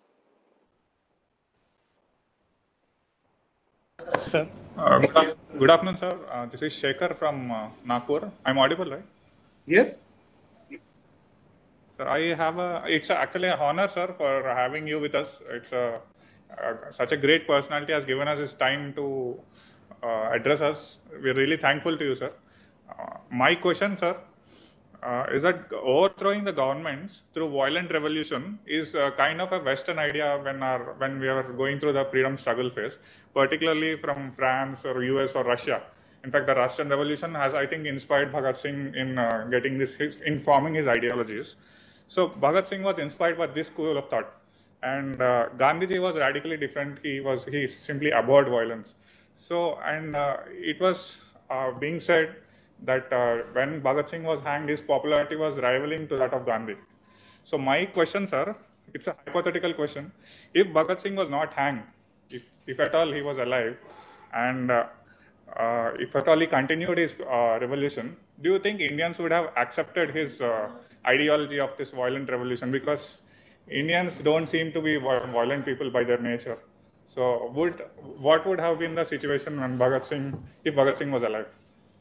Sir. Good afternoon, sir. This is Shekhar from Nagpur. I'm audible, right? Yes. Sir, it's actually an honor, sir, for having you with us. It's such a great personality has given us his time to address us. We're really thankful to you, sir. My question, sir, is that overthrowing the governments through violent revolution is kind of a Western idea when we are going through the freedom struggle phase, particularly from France or US or Russia. In fact, the Russian Revolution has, I think, inspired Bhagat Singh in forming his ideologies. So Bhagat Singh was inspired by this school of thought, and Gandhiji was radically different. He simply abhorred violence. So, and it was being said that when Bhagat Singh was hanged, his popularity was rivaling to that of Gandhi. So my question, sir, it's a hypothetical question. If Bhagat Singh was not hanged, if at all he was alive, and if at all he continued his revolution, do you think Indians would have accepted his ideology of this violent revolution? Because Indians don't seem to be violent people by their nature. So what would have been the situation when if Bhagat Singh was alive?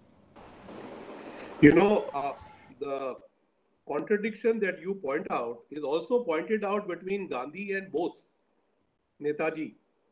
You know, the contradiction that you point out is also pointed out between Gandhi and Bose, Netaji.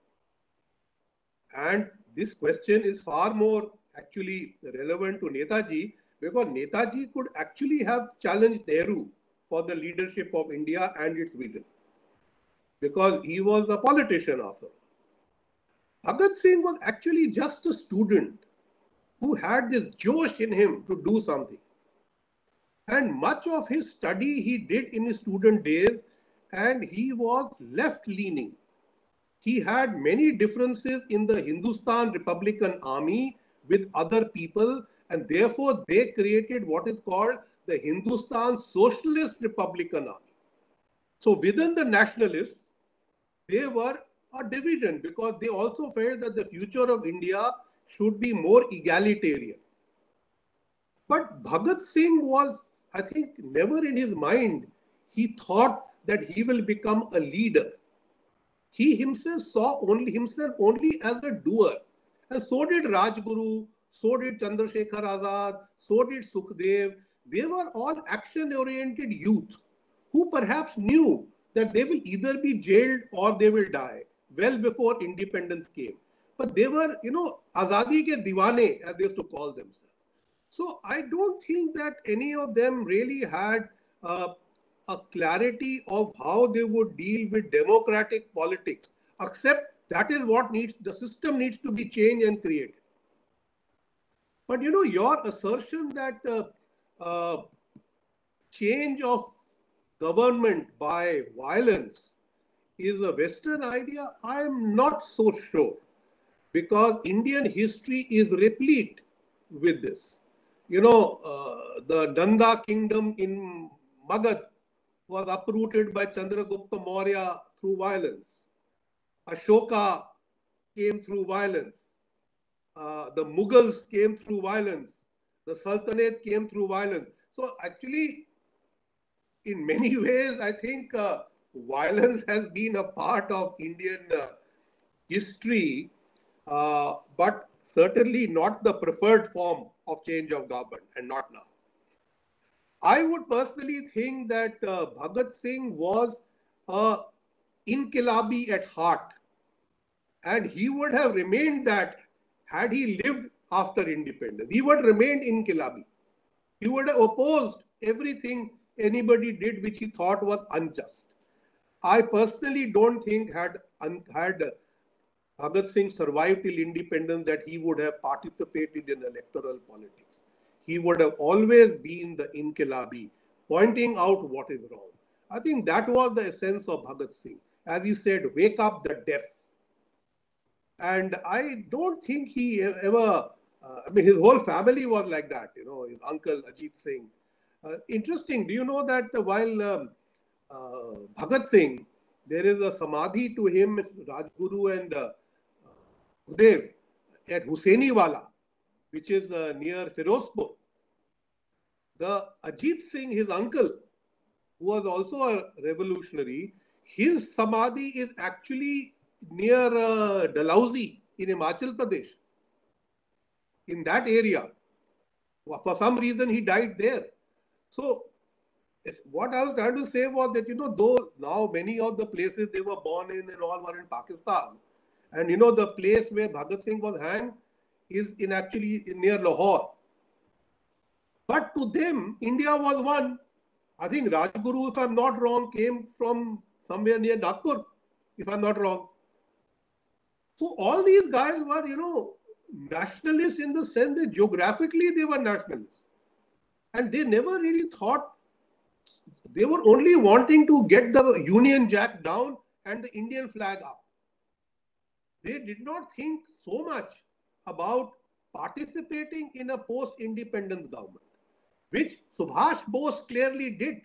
And this question is far more actually relevant to Netaji, because Netaji could actually have challenged Nehru for the leadership of India and its vision, because he was a politician after all. Bhagat Singh was actually just a student who had this josh in him to do something. And much of his study he did in his student days, and he was left-leaning. He had many differences in the Hindustan Republican Army with other people, and therefore they created what is called the Hindustan Socialist Republican Army. So within the nationalists, they were a division, because they also felt that the future of India should be more egalitarian. But Bhagat Singh was, I think, never in his mind he thought that he will become a leader. He himself saw himself only as a doer. And so did Rajguru, so did Chandrasekhar Azad, so did Sukhdev. They were all action-oriented youth who perhaps knew that they will either be jailed or they will die well before independence came. But they were, Azadi ke diwane, as they used to call themselves. So I don't think that any of them really had a clarity of how they would deal with democratic politics, except that is what the system needs to be changed and created. But your assertion that change of government by violence is a Western idea, I am not so sure, because Indian history is replete with this. The Nanda kingdom in Magad was uprooted by Chandragupta Maurya through violence. Ashoka came through violence. The Mughals came through violence. The Sultanate came through violence. So actually, in many ways, I think violence has been a part of Indian history, but certainly not the preferred form of change of government, and not now. I would personally think that Bhagat Singh was a inqilabi at heart, and he would have remained that had he lived after independence. He would remain inqilabi. He would have opposed everything anybody did which he thought was unjust. I personally don't think had Bhagat Singh survived till independence that he would have participated in electoral politics. He would have always been the inqilabi, pointing out what is wrong. I think that was the essence of Bhagat Singh. As he said, wake up the deaf. And I don't think he ever, I mean, his whole family was like that, you know, his uncle Ajit Singh. Interesting, do you know that while Bhagat Singh, there is a samadhi to him, Rajguru and Udev at Hussainiwala, which is near Firozpur. The Ajit Singh, his uncle, who was also a revolutionary, his samadhi is actually near Dalhousie in Himachal Pradesh. In that area. For some reason, he died there. So, what I was trying to say was that, you know, though now many of the places they were born in and all were in Pakistan, and you know, the place where Bhagat Singh was hanged is actually near Lahore. But to them, India was one. I think Rajguru, if I'm not wrong, came from somewhere near Nagpur, if I'm not wrong. So all these guys were, you know, nationalists in the sense that geographically they were nationalists. And they never really thought, they were only wanting to get the Union Jack down and the Indian flag up. They did not think so much about participating in a post-independence government, which Subhash Bose clearly did.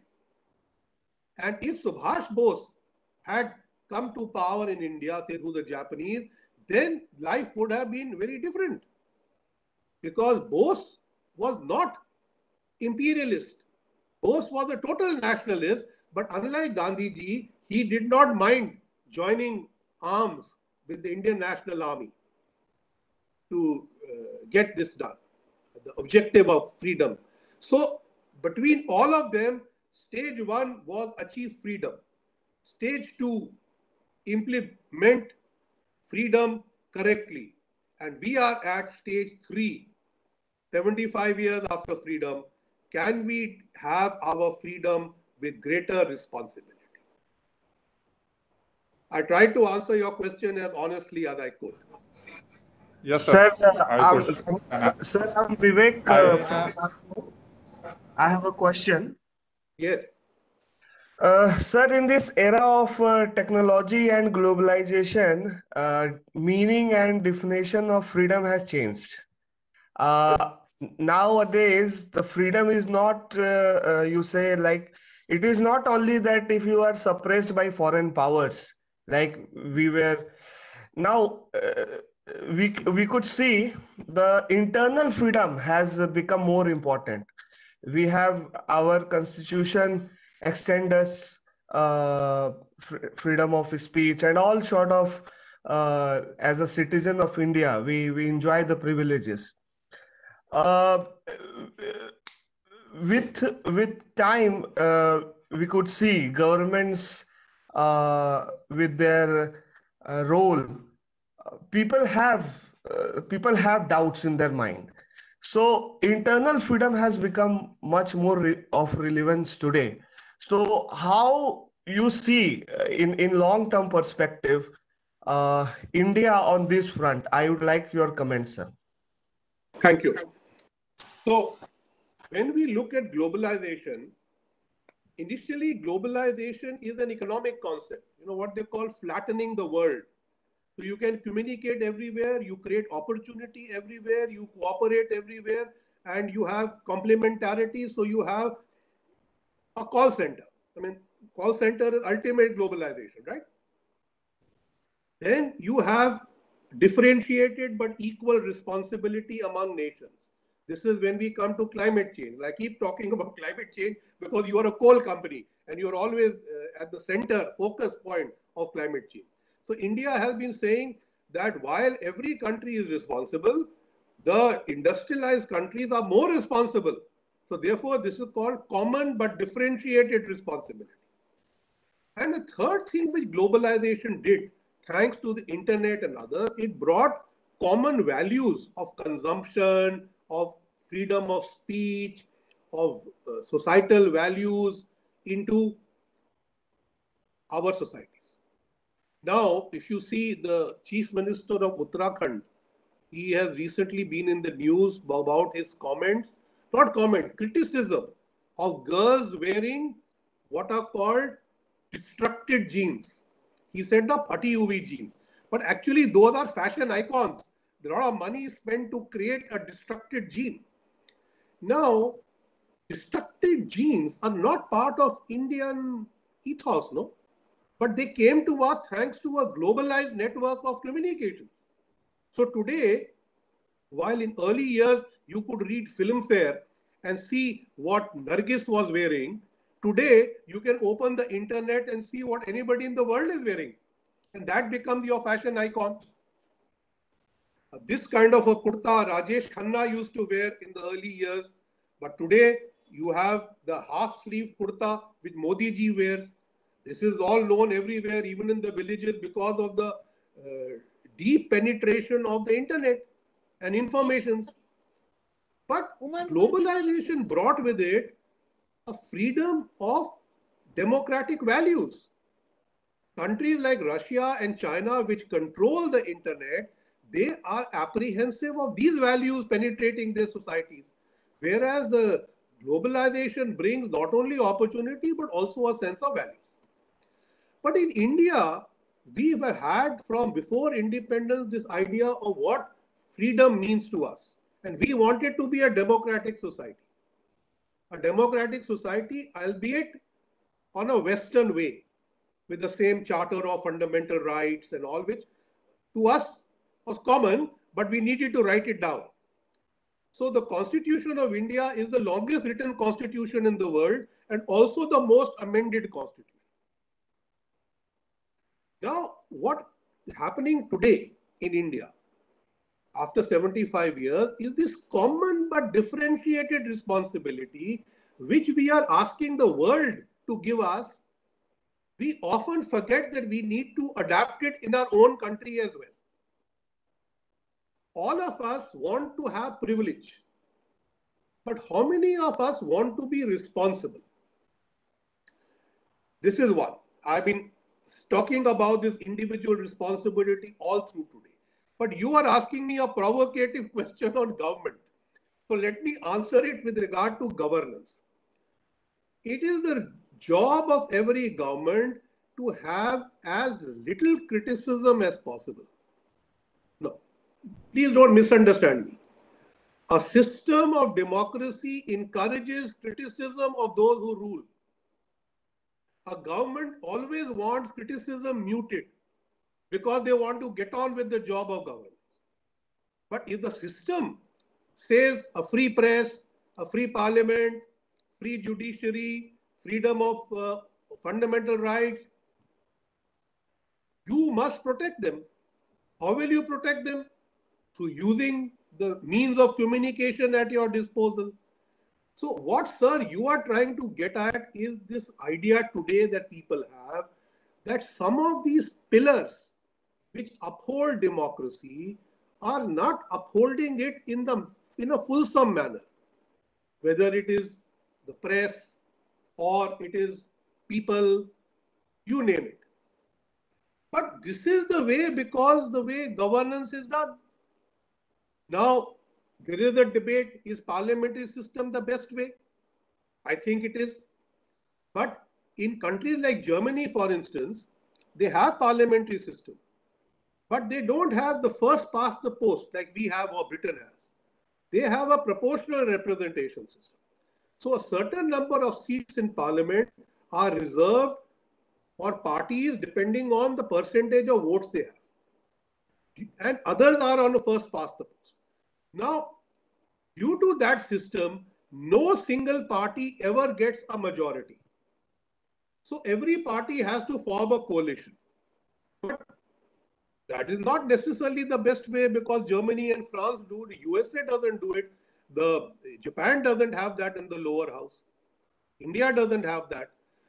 And if Subhash Bose had come to power in India, say through the Japanese, then life would have been very different. Because Bose was not imperialist. Bose was a total nationalist, but unlike Gandhiji, he did not mind joining arms with the Indian National Army to get this done, the objective of freedom. So between all of them, stage one was achieve freedom. Stage two, implement freedom correctly. And we are at stage three, 75 years after freedom. Can we have our freedom with greater responsibility? I tried to answer your question as honestly as I could. Yes, sir. Sir, I'm Vivek. I have a question. Yes. Sir, in this era of technology and globalization, meaning and definition of freedom has changed. Nowadays, the freedom is not, you say, like, it is not only that if you are suppressed by foreign powers, like we were. Now, we could see the internal freedom has become more important. We have our constitution extend us freedom of speech and all sort of as a citizen of India, we enjoy the privileges. With time, we could see governments with their role. People have doubts in their mind. So internal freedom has become much more of relevance today. So how you see in long-term perspective, India on this front? I would like your comments, sir. Thank you. So when we look at globalization, initially globalization is an economic concept, you know, what they call flattening the world. So you can communicate everywhere, you create opportunity everywhere, you cooperate everywhere, and you have complementarity. So you have a call center. I mean, call center is ultimate globalization, right? Then you have differentiated but equal responsibility among nations. This is when we come to climate change. I keep talking about climate change because you are a coal company and you're always at the center, focus point of climate change. So India has been saying that while every country is responsible, the industrialized countries are more responsible. So therefore, this is called common but differentiated responsibility. And the third thing which globalization did, thanks to the internet and other, it brought common values of consumption, of freedom of speech, of societal values into our societies. Now, if you see the Chief Minister of Uttarakhand, he has recently been in the news about his comments, not comments, criticism of girls wearing what are called destructed jeans. He said the putty UV jeans. But actually, those are fashion icons. A lot of money is spent to create a destructed jean. Now, destructed jeans are not part of Indian ethos, no? But they came to us thanks to a globalized network of communication. So today, while in early years you could read Filmfare and see what Nargis was wearing, today you can open the internet and see what anybody in the world is wearing. And that becomes your fashion icon. This kind of a kurta Rajesh Khanna used to wear in the early years. But today you have the half sleeve kurta which Modi ji wears. This is all known everywhere, even in the villages, because of the deep penetration of the internet and information. But globalization brought with it a freedom of democratic values. Countries like Russia and China, which control the internet, they are apprehensive of these values penetrating their societies. Whereas the globalization brings not only opportunity, but also a sense of value. But in India, we've had from before independence this idea of what freedom means to us. And we wanted to be a democratic society. A democratic society, albeit on a Western way, with the same Charter of Fundamental Rights and all, which to us was common, but we needed to write it down. So the Constitution of India is the longest written constitution in the world and also the most amended constitution. Now, what is happening today in India after 75 years is this common but differentiated responsibility which we are asking the world to give us. We often forget that we need to adapt it in our own country as well. All of us want to have privilege, but how many of us want to be responsible? This is one. I've been talking about this individual responsibility all through today. But you are asking me a provocative question on government. So let me answer it with regard to governance. It is the job of every government to have as little criticism as possible. No, please don't misunderstand me. A system of democracy encourages criticism of those who rule. A government always wants criticism muted because they want to get on with the job of governance. But if the system says a free press, a free parliament, free judiciary, freedom of fundamental rights, you must protect them. How will you protect them? Through using the means of communication at your disposal. So what, sir, you are trying to get at is this idea today that people have that some of these pillars which uphold democracy are not upholding it in a fulsome manner, whether it is the press or it is people, you name it. But this is the way, because the way governance is done. Now, there is a debate, is parliamentary system the best way? I think it is. But in countries like Germany, for instance, they have parliamentary system. But they don't have the first past the post like we have or Britain has. They have a proportional representation system. So a certain number of seats in parliament are reserved for parties depending on the percentage of votes they have. And others are on the first past the post. Now, due to that system, no single party ever gets a majority. So every party has to form a coalition. But that is not necessarily the best way, because Germany and France do it. USA doesn't do it. Japan doesn't have that in the lower house. India doesn't have that.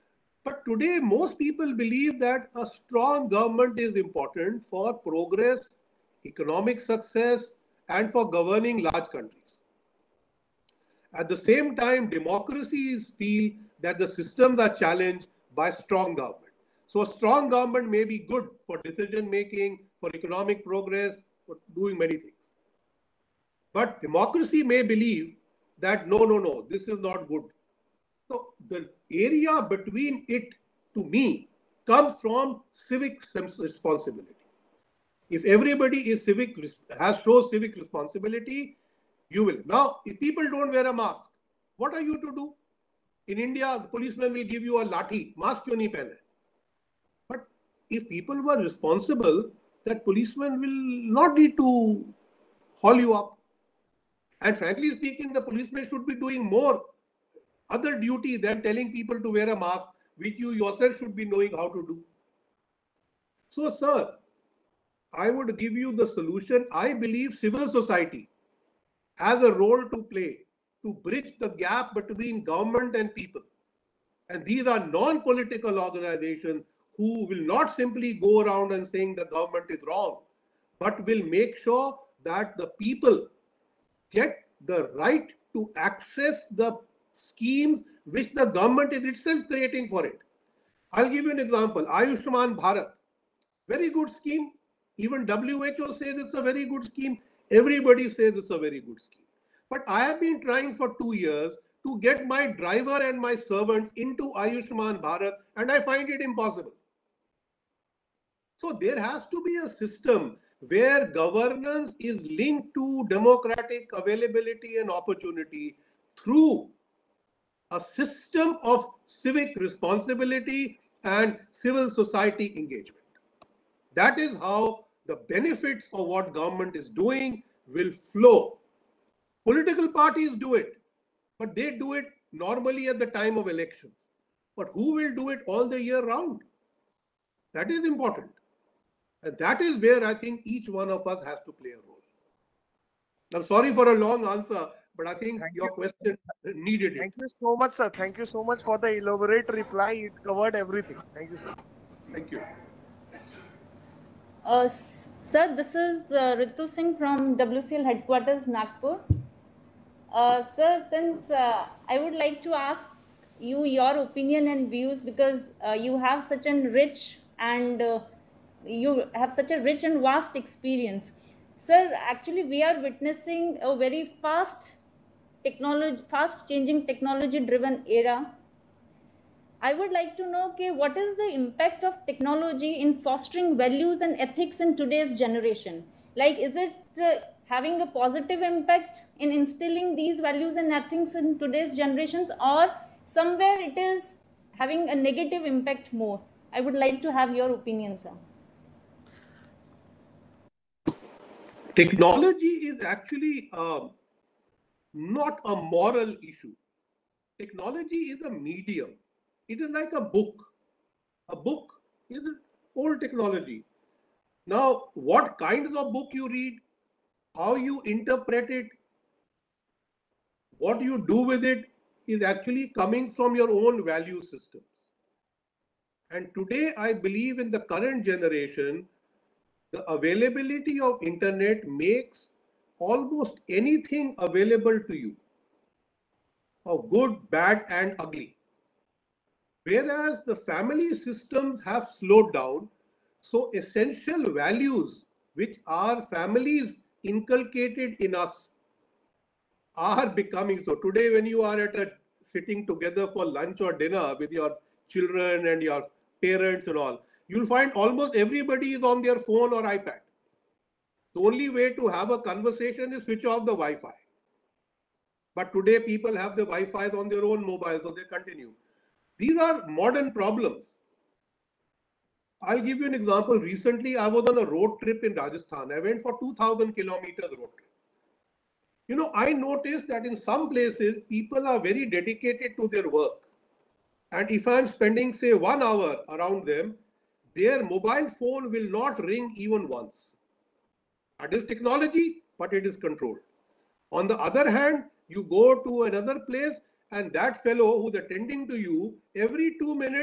But today, most people believe that a strong government is important for progress, economic success, and for governing large countries. At the same time, democracies feel that the systems are challenged by strong government. So a strong government may be good for decision making, for economic progress, for doing many things. But democracy may believe that no, this is not good. So the area between it, to me, comes from civic responsibility. If everybody shows civic responsibility, you will. Now, if people don't wear a mask, what are you to do? In India, the policeman will give you a lathi. Mask kyun nahi pehne? But if people were responsible, that policeman will not need to haul you up. And frankly speaking, the policeman should be doing more other duty than telling people to wear a mask, which you yourself should be knowing how to do. So, sir, I would give you the solution. I believe civil society has a role to play to bridge the gap between government and people. And these are non-political organizations who will not simply go around and saying the government is wrong, but will make sure that the people get the right to access the schemes which the government is itself creating for it. I'll give you an example. Ayushman Bharat, very good scheme. Even WHO says it's a very good scheme. Everybody says it's a very good scheme. But I have been trying for 2 years to get my driver and my servants into Ayushman Bharat, and I find it impossible. So there has to be a system where governance is linked to democratic availability and opportunity through a system of civic responsibility and civil society engagement. That is how the benefits of what government is doing will flow. Political parties do it, but they do it normally at the time of elections. But who will do it all the year round? That is important. And that is where I think each one of us has to play a role. I'm sorry for a long answer, but I think your question needed it. Thank you so much, sir. Thank you so much for the elaborate reply. It covered everything. Thank you, sir. Thank you. Sir, this is Ritu Singh from WCL headquarters, Nagpur. Sir, since I would like to ask you your opinion and views, because you have such a rich and vast experience. Sir, actually we are witnessing a very fast changing technology driven era. I would like to know, okay, what is the impact of technology in fostering values and ethics in today's generation? Like, is it having a positive impact in instilling these values and ethics in today's generations, or somewhere it is having a negative impact more? I would like to have your opinion, sir. Technology is actually not a moral issue. Technology is a medium. It is like a book. A book is an old technology. Now, what kinds of book you read, how you interpret it, what you do with it is actually coming from your own value systems. And today, I believe in the current generation, the availability of internet makes almost anything available to you, of good, bad, and ugly. Whereas the family systems have slowed down, so essential values which our families inculcated in us are becoming so. Today, when you are sitting together for lunch or dinner with your children and your parents and all, you'll find almost everybody is on their phone or iPad. The only way to have a conversation is switch off the Wi-Fi. But today people have the Wi-Fi on their own mobile, so they continue. These are modern problems. I'll give you an example. Recently, I was on a road trip in Rajasthan. I went for 2,000 kilometers road trip. You know, I noticed that in some places, people are very dedicated to their work. And if I'm spending, say, 1 hour around them, their mobile phone will not ring even once. That is technology, but it is controlled. On the other hand, you go to another place and that fellow who's attending to you, every 2 minutes,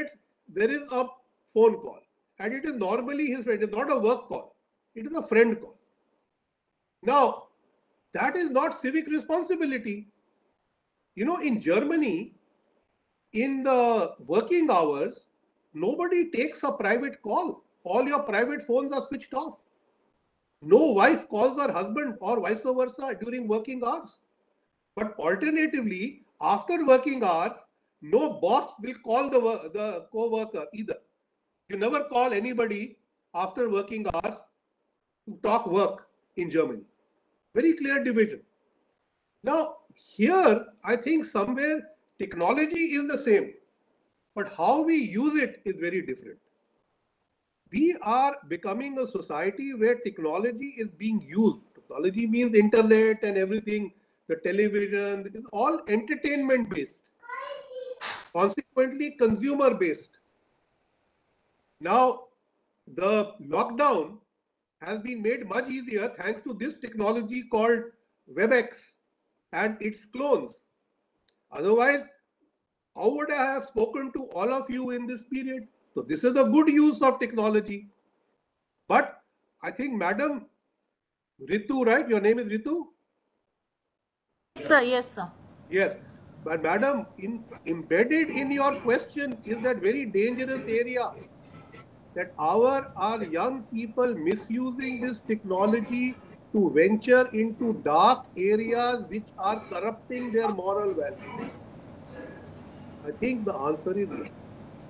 there is a phone call, and it is normally his friend. It's not a work call. It is a friend call. Now, that is not civic responsibility. You know, in Germany, in the working hours, nobody takes a private call. All your private phones are switched off. No wife calls her husband or vice versa during working hours. But alternatively, after working hours, no boss will call the co-worker either. You never call anybody after working hours to talk work in Germany. Very clear division. Now, here, I think somewhere technology is the same, but how we use it is very different. We are becoming a society where technology is being used. Technology means internet and everything, the television, it is all entertainment based, consequently consumer based. Now, the lockdown has been made much easier thanks to this technology called WebEx and its clones. Otherwise, how would I have spoken to all of you in this period? So this is a good use of technology. But I think Madam Ritu, right? Your name is Ritu? Sir, yes, sir. Yes. But Madam, embedded in your question is that very dangerous area that our young people misusing this technology to venture into dark areas which are corrupting their moral values. I think the answer is yes.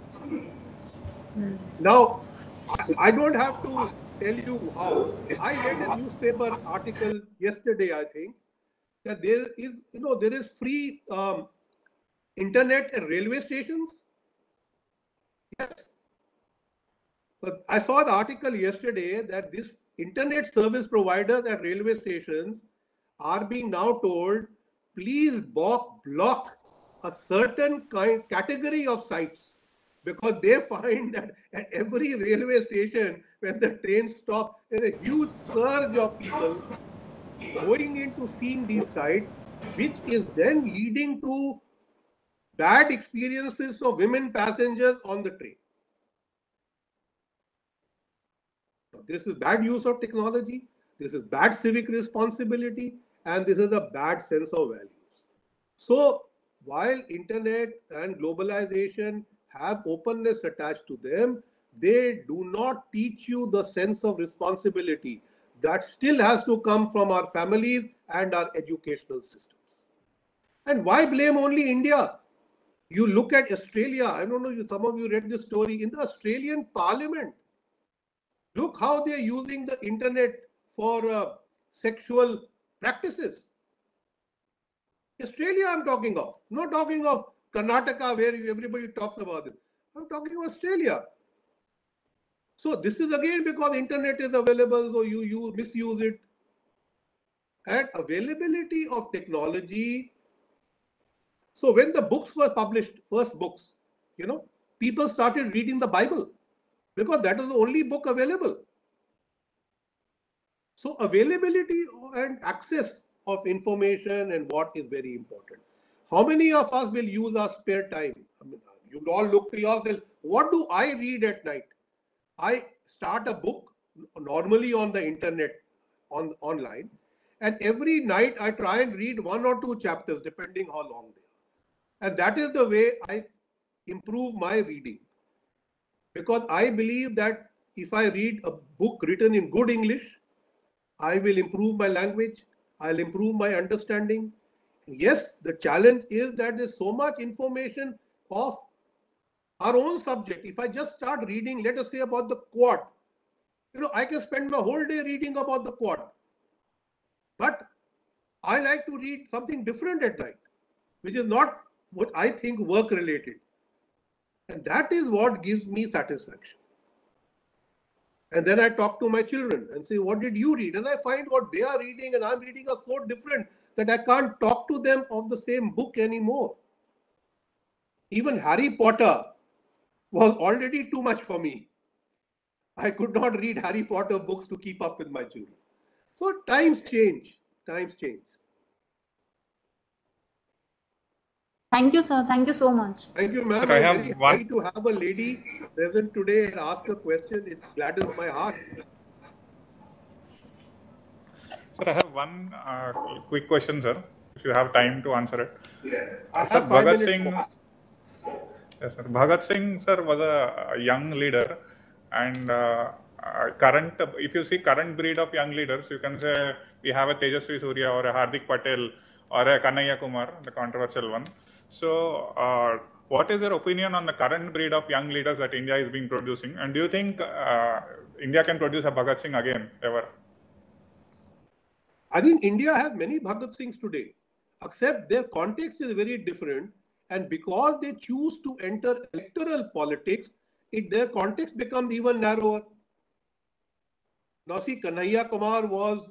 Now, I don't have to tell you how. I read a newspaper article yesterday, I think, that there is free internet at railway stations. Yes. But I saw the article yesterday that this internet service providers at railway stations are being now told, please block a certain category of sites, because they find that at every railway station, when the trains stop, there's a huge surge of people going into seeing these sites, which is then leading to bad experiences of women passengers on the train. This is bad use of technology, this is bad civic responsibility, and this is a bad sense of values. So while internet and globalization have openness attached to them, they do not teach you the sense of responsibility that still has to come from our families and our educational systems. And why blame only India? You look at Australia, I don't know, some of you read this story, in the Australian Parliament, look how they're using the internet for sexual practices. Australia I'm talking of, not talking of Karnataka where everybody talks about it. I'm talking of Australia. So this is again because internet is available, so you misuse it. And availability of technology. So when the books were published, first books, people started reading the Bible because that was the only book available. So availability and access of information and what is very important. How many of us will use our spare time? I mean, you all look to yourself, what do I read at night? I start a book normally on the internet, online, and every night I try and read 1 or 2 chapters depending how long they are. And that is the way I improve my reading. Because I believe that if I read a book written in good English, I will improve my language, I'll improve my understanding. Yes, the challenge is that there's so much information of our own subject. If I just start reading, let us say about the Quad, I can spend my whole day reading about the Quad. But I like to read something different at night, which is not what I think work related. And that is what gives me satisfaction. And then I talk to my children and say, what did you read? And I find what they are reading and I'm reading are so different that I can't talk to them of the same book anymore. Even Harry Potter was already too much for me. I could not read Harry Potter books to keep up with my children. So times change. Times change. Thank you, sir. Thank you so much. Thank you, ma'am. Sir, I I'm have very one. happy to have a lady present today and ask a question. It gladdens my heart. Sir, I have one quick question, sir. If you have time to answer it. I Sir, have 5 Bhagat minutes. Singh. Yes, sir. Bhagat Singh, sir, was a young leader, and current. If you see current breed of young leaders, you can say we have a Tejasvi Surya or a Hardik Patel or a Kanhaiya Kumar, the controversial one. So, what is your opinion on the current breed of young leaders that India is being producing, and do you think India can produce a Bhagat Singh again ever? I think India has many Bhagat Singhs today, except their context is very different. And because they choose to enter electoral politics, their context becomes even narrower. Now, see, Kanhaiya Kumar was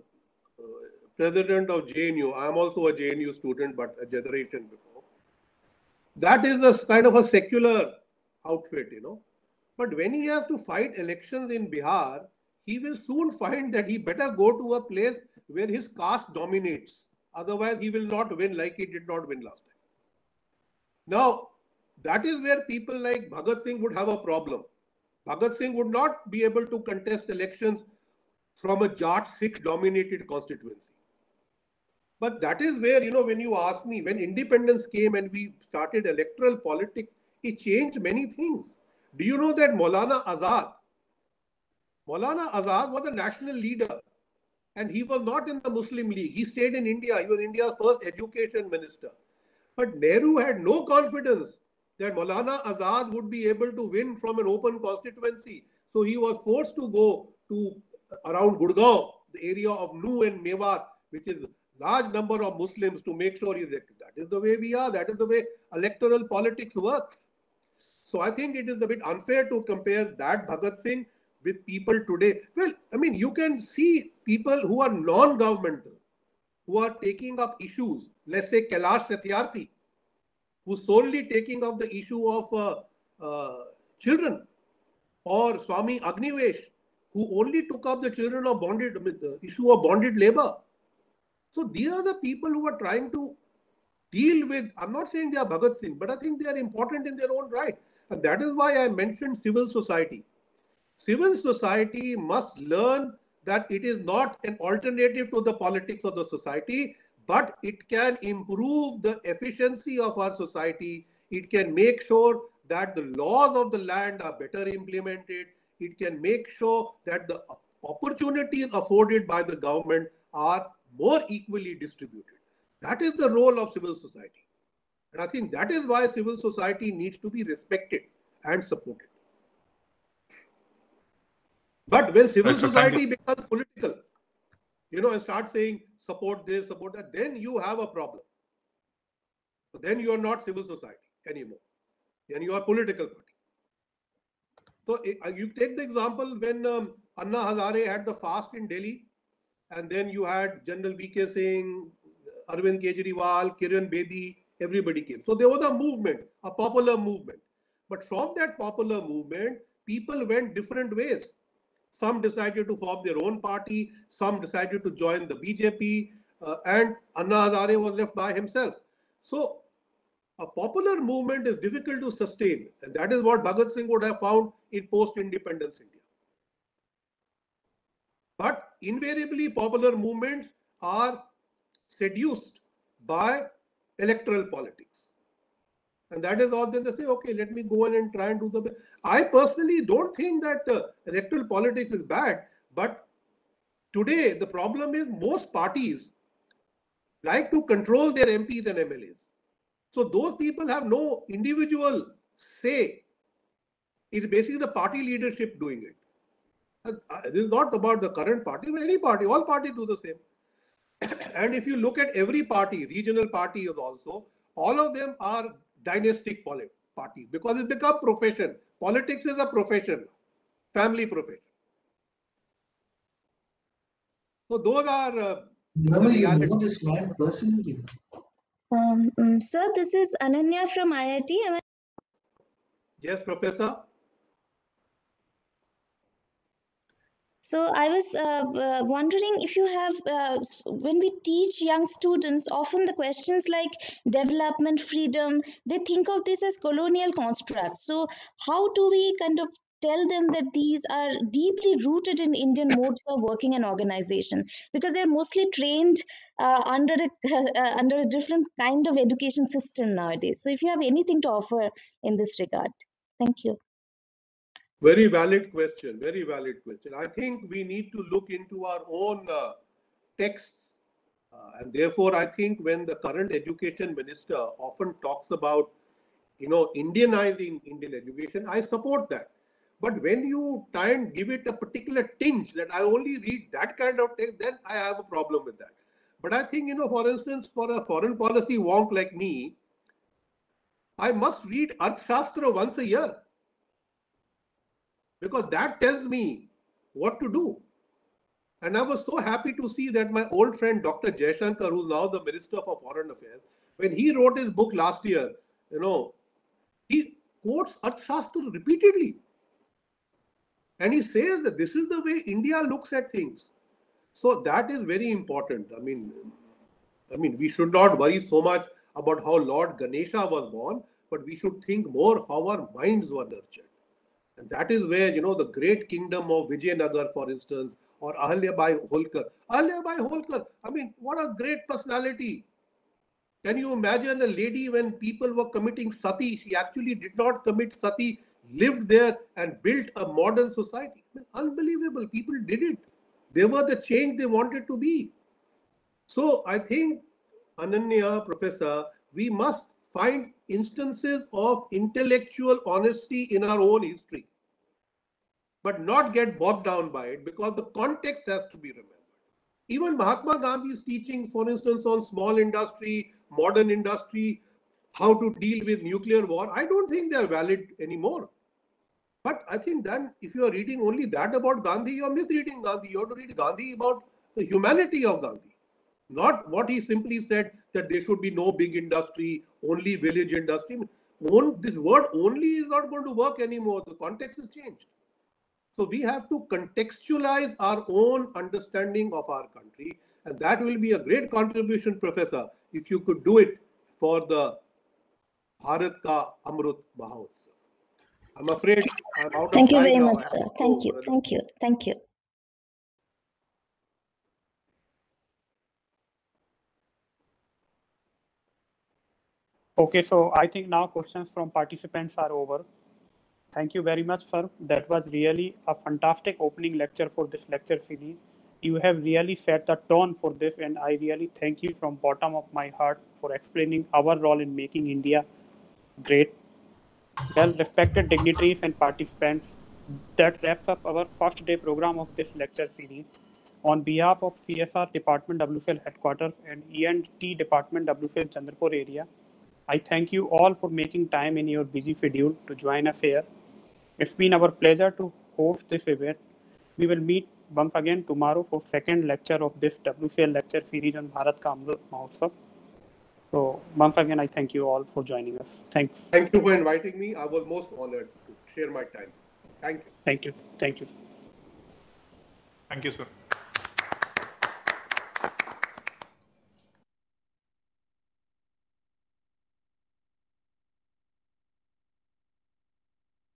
president of JNU. I am also a JNU student, but a generation before. That is a kind of a secular outfit, you know. But when he has to fight elections in Bihar, he will soon find that he better go to a place where his caste dominates. Otherwise, he will not win like he did not win last time. Now, that is where people like Bhagat Singh would have a problem. Bhagat Singh would not be able to contest elections from a Jat Sikh dominated constituency. But that is where, you know, when you ask me, when independence came and we started electoral politics, it changed many things. Do you know that Maulana Azad was a national leader and he was not in the Muslim League. He stayed in India. He was India's first education minister. But Nehru had no confidence that Maulana Azad would be able to win from an open constituency. So he was forced to go to around Gurgaon, the area of Nu and Mewat, which is large number of Muslims, to make sure he's elected. That is the way we are. That is the way electoral politics works. So I think it is a bit unfair to compare that Bhagat Singh with people today. Well, I mean, you can see people who are non-governmental, who are taking up issues. Let's say Kailash Satyarthi, who's solely taking up the issue of children, or Swami Agnivesh, who only took up the children of the issue of bonded labor. So these are the people who are trying to deal with, I'm not saying they are Bhagat Singh, but I think they are important in their own right. And that is why I mentioned civil society. Civil society must learn that it is not an alternative to the politics of the society, but it can improve the efficiency of our society. It can make sure that the laws of the land are better implemented. It can make sure that the opportunities afforded by the government are more equally distributed. That is the role of civil society. And I think that is why civil society needs to be respected and supported. But when civil society becomes political, you know, and start saying support this, support that, then you have a problem. So then you are not civil society anymore. Then you are political party. So you take the example when Anna Hazare had the fast in Delhi, and then you had General V.K. Singh, Arvind Kejriwal, Kiran Bedi, everybody came. So there was a movement, a popular movement. But from that popular movement, people went different ways. Some decided to form their own party, some decided to join the BJP, and Anna Hazare was left by himself. So a popular movement is difficult to sustain, and that is what Bhagat Singh would have found in post-independence India. But invariably, popular movements are seduced by electoral politics. And that is all. Then they say, okay, let me go in and try and do the. I personally don't think that electoral politics is bad, but today the problem is most parties like to control their MPs and MLAs. So those people have no individual say. It's basically the party leadership doing it. This is not about the current party, but any party. All parties do the same. And if you look at every party, regional parties also, all of them are dynastic parties because it's become profession. Politics is a profession, family profession. So those are the realities. Sir, this is Ananya from IIT. Yes, Professor. So I was wondering if you have, when we teach young students, often the questions like development, freedom, they think of this as colonial constructs. So how do we kind of tell them that these are deeply rooted in Indian modes of working and organization? Because they're mostly trained under under a different kind of education system nowadays. So if you have anything to offer in this regard, thank you. Very valid question. Very valid question. I think we need to look into our own texts. And therefore, I think when the current education minister often talks about, Indianizing Indian education, I support that. But when you try and give it a particular tinge that I only read that kind of text, then I have a problem with that. But I think, for instance, for a foreign policy wonk like me, I must read Arthashastra once a year, because that tells me what to do. And I was so happy to see that my old friend Dr. Jaishankar, who's now the Minister for Foreign Affairs, when he wrote his book last year, he quotes Arthashastra repeatedly. And he says that this is the way India looks at things. So that is very important. I mean, we should not worry so much about how Lord Ganesha was born, but we should think more how our minds were nurtured. And that is where, the great kingdom of Vijayanagar, for instance, or Ahalyabai Holkar. Ahalyabai Holkar, what a great personality. Can you imagine a lady, when people were committing sati, she actually did not commit sati, lived there and built a modern society. Unbelievable. People did it. They were the change they wanted to be. So I think, Ananya, Professor, we must find instances of intellectual honesty in our own history, but not get bogged down by it, because the context has to be remembered. Even Mahatma Gandhi's teachings, for instance, on small industry, modern industry, how to deal with nuclear war, I don't think they are valid anymore. But I think then if you are reading only that about Gandhi, you are misreading Gandhi. You have to read Gandhi about the humanity of Gandhi, not what he simply said that there should be no big industry, only village industry. This word only is not going to work anymore. The context has changed. So we have to contextualize our own understanding of our country, and that will be a great contribution, Professor, if you could do it for the Bharat Ka Amrut Mahotsav. I'm afraid I'm out of time now. Thank you very much, sir. Thank you. Thank you. Okay, so I think now questions from participants are over. Thank you very much, sir. That was really a fantastic opening lecture for this lecture series. You have really set the tone for this, and I really thank you from bottom of my heart for explaining our role in making India great. Well, respected dignitaries and participants, that wraps up our first day program of this lecture series. On behalf of CSR Department WCL Headquarters and E&T Department WCL Chandrapur area, I thank you all for making time in your busy schedule to join us here. It's been our pleasure to host this event. We will meet once again tomorrow for second lecture of this WCL lecture series on Bharat Ka Amrut Mahotsav. So once again, I thank you all for joining us. Thanks. Thank you for inviting me. I was most honored to share my time. Thank you. Thank you. Thank you. Thank you, sir.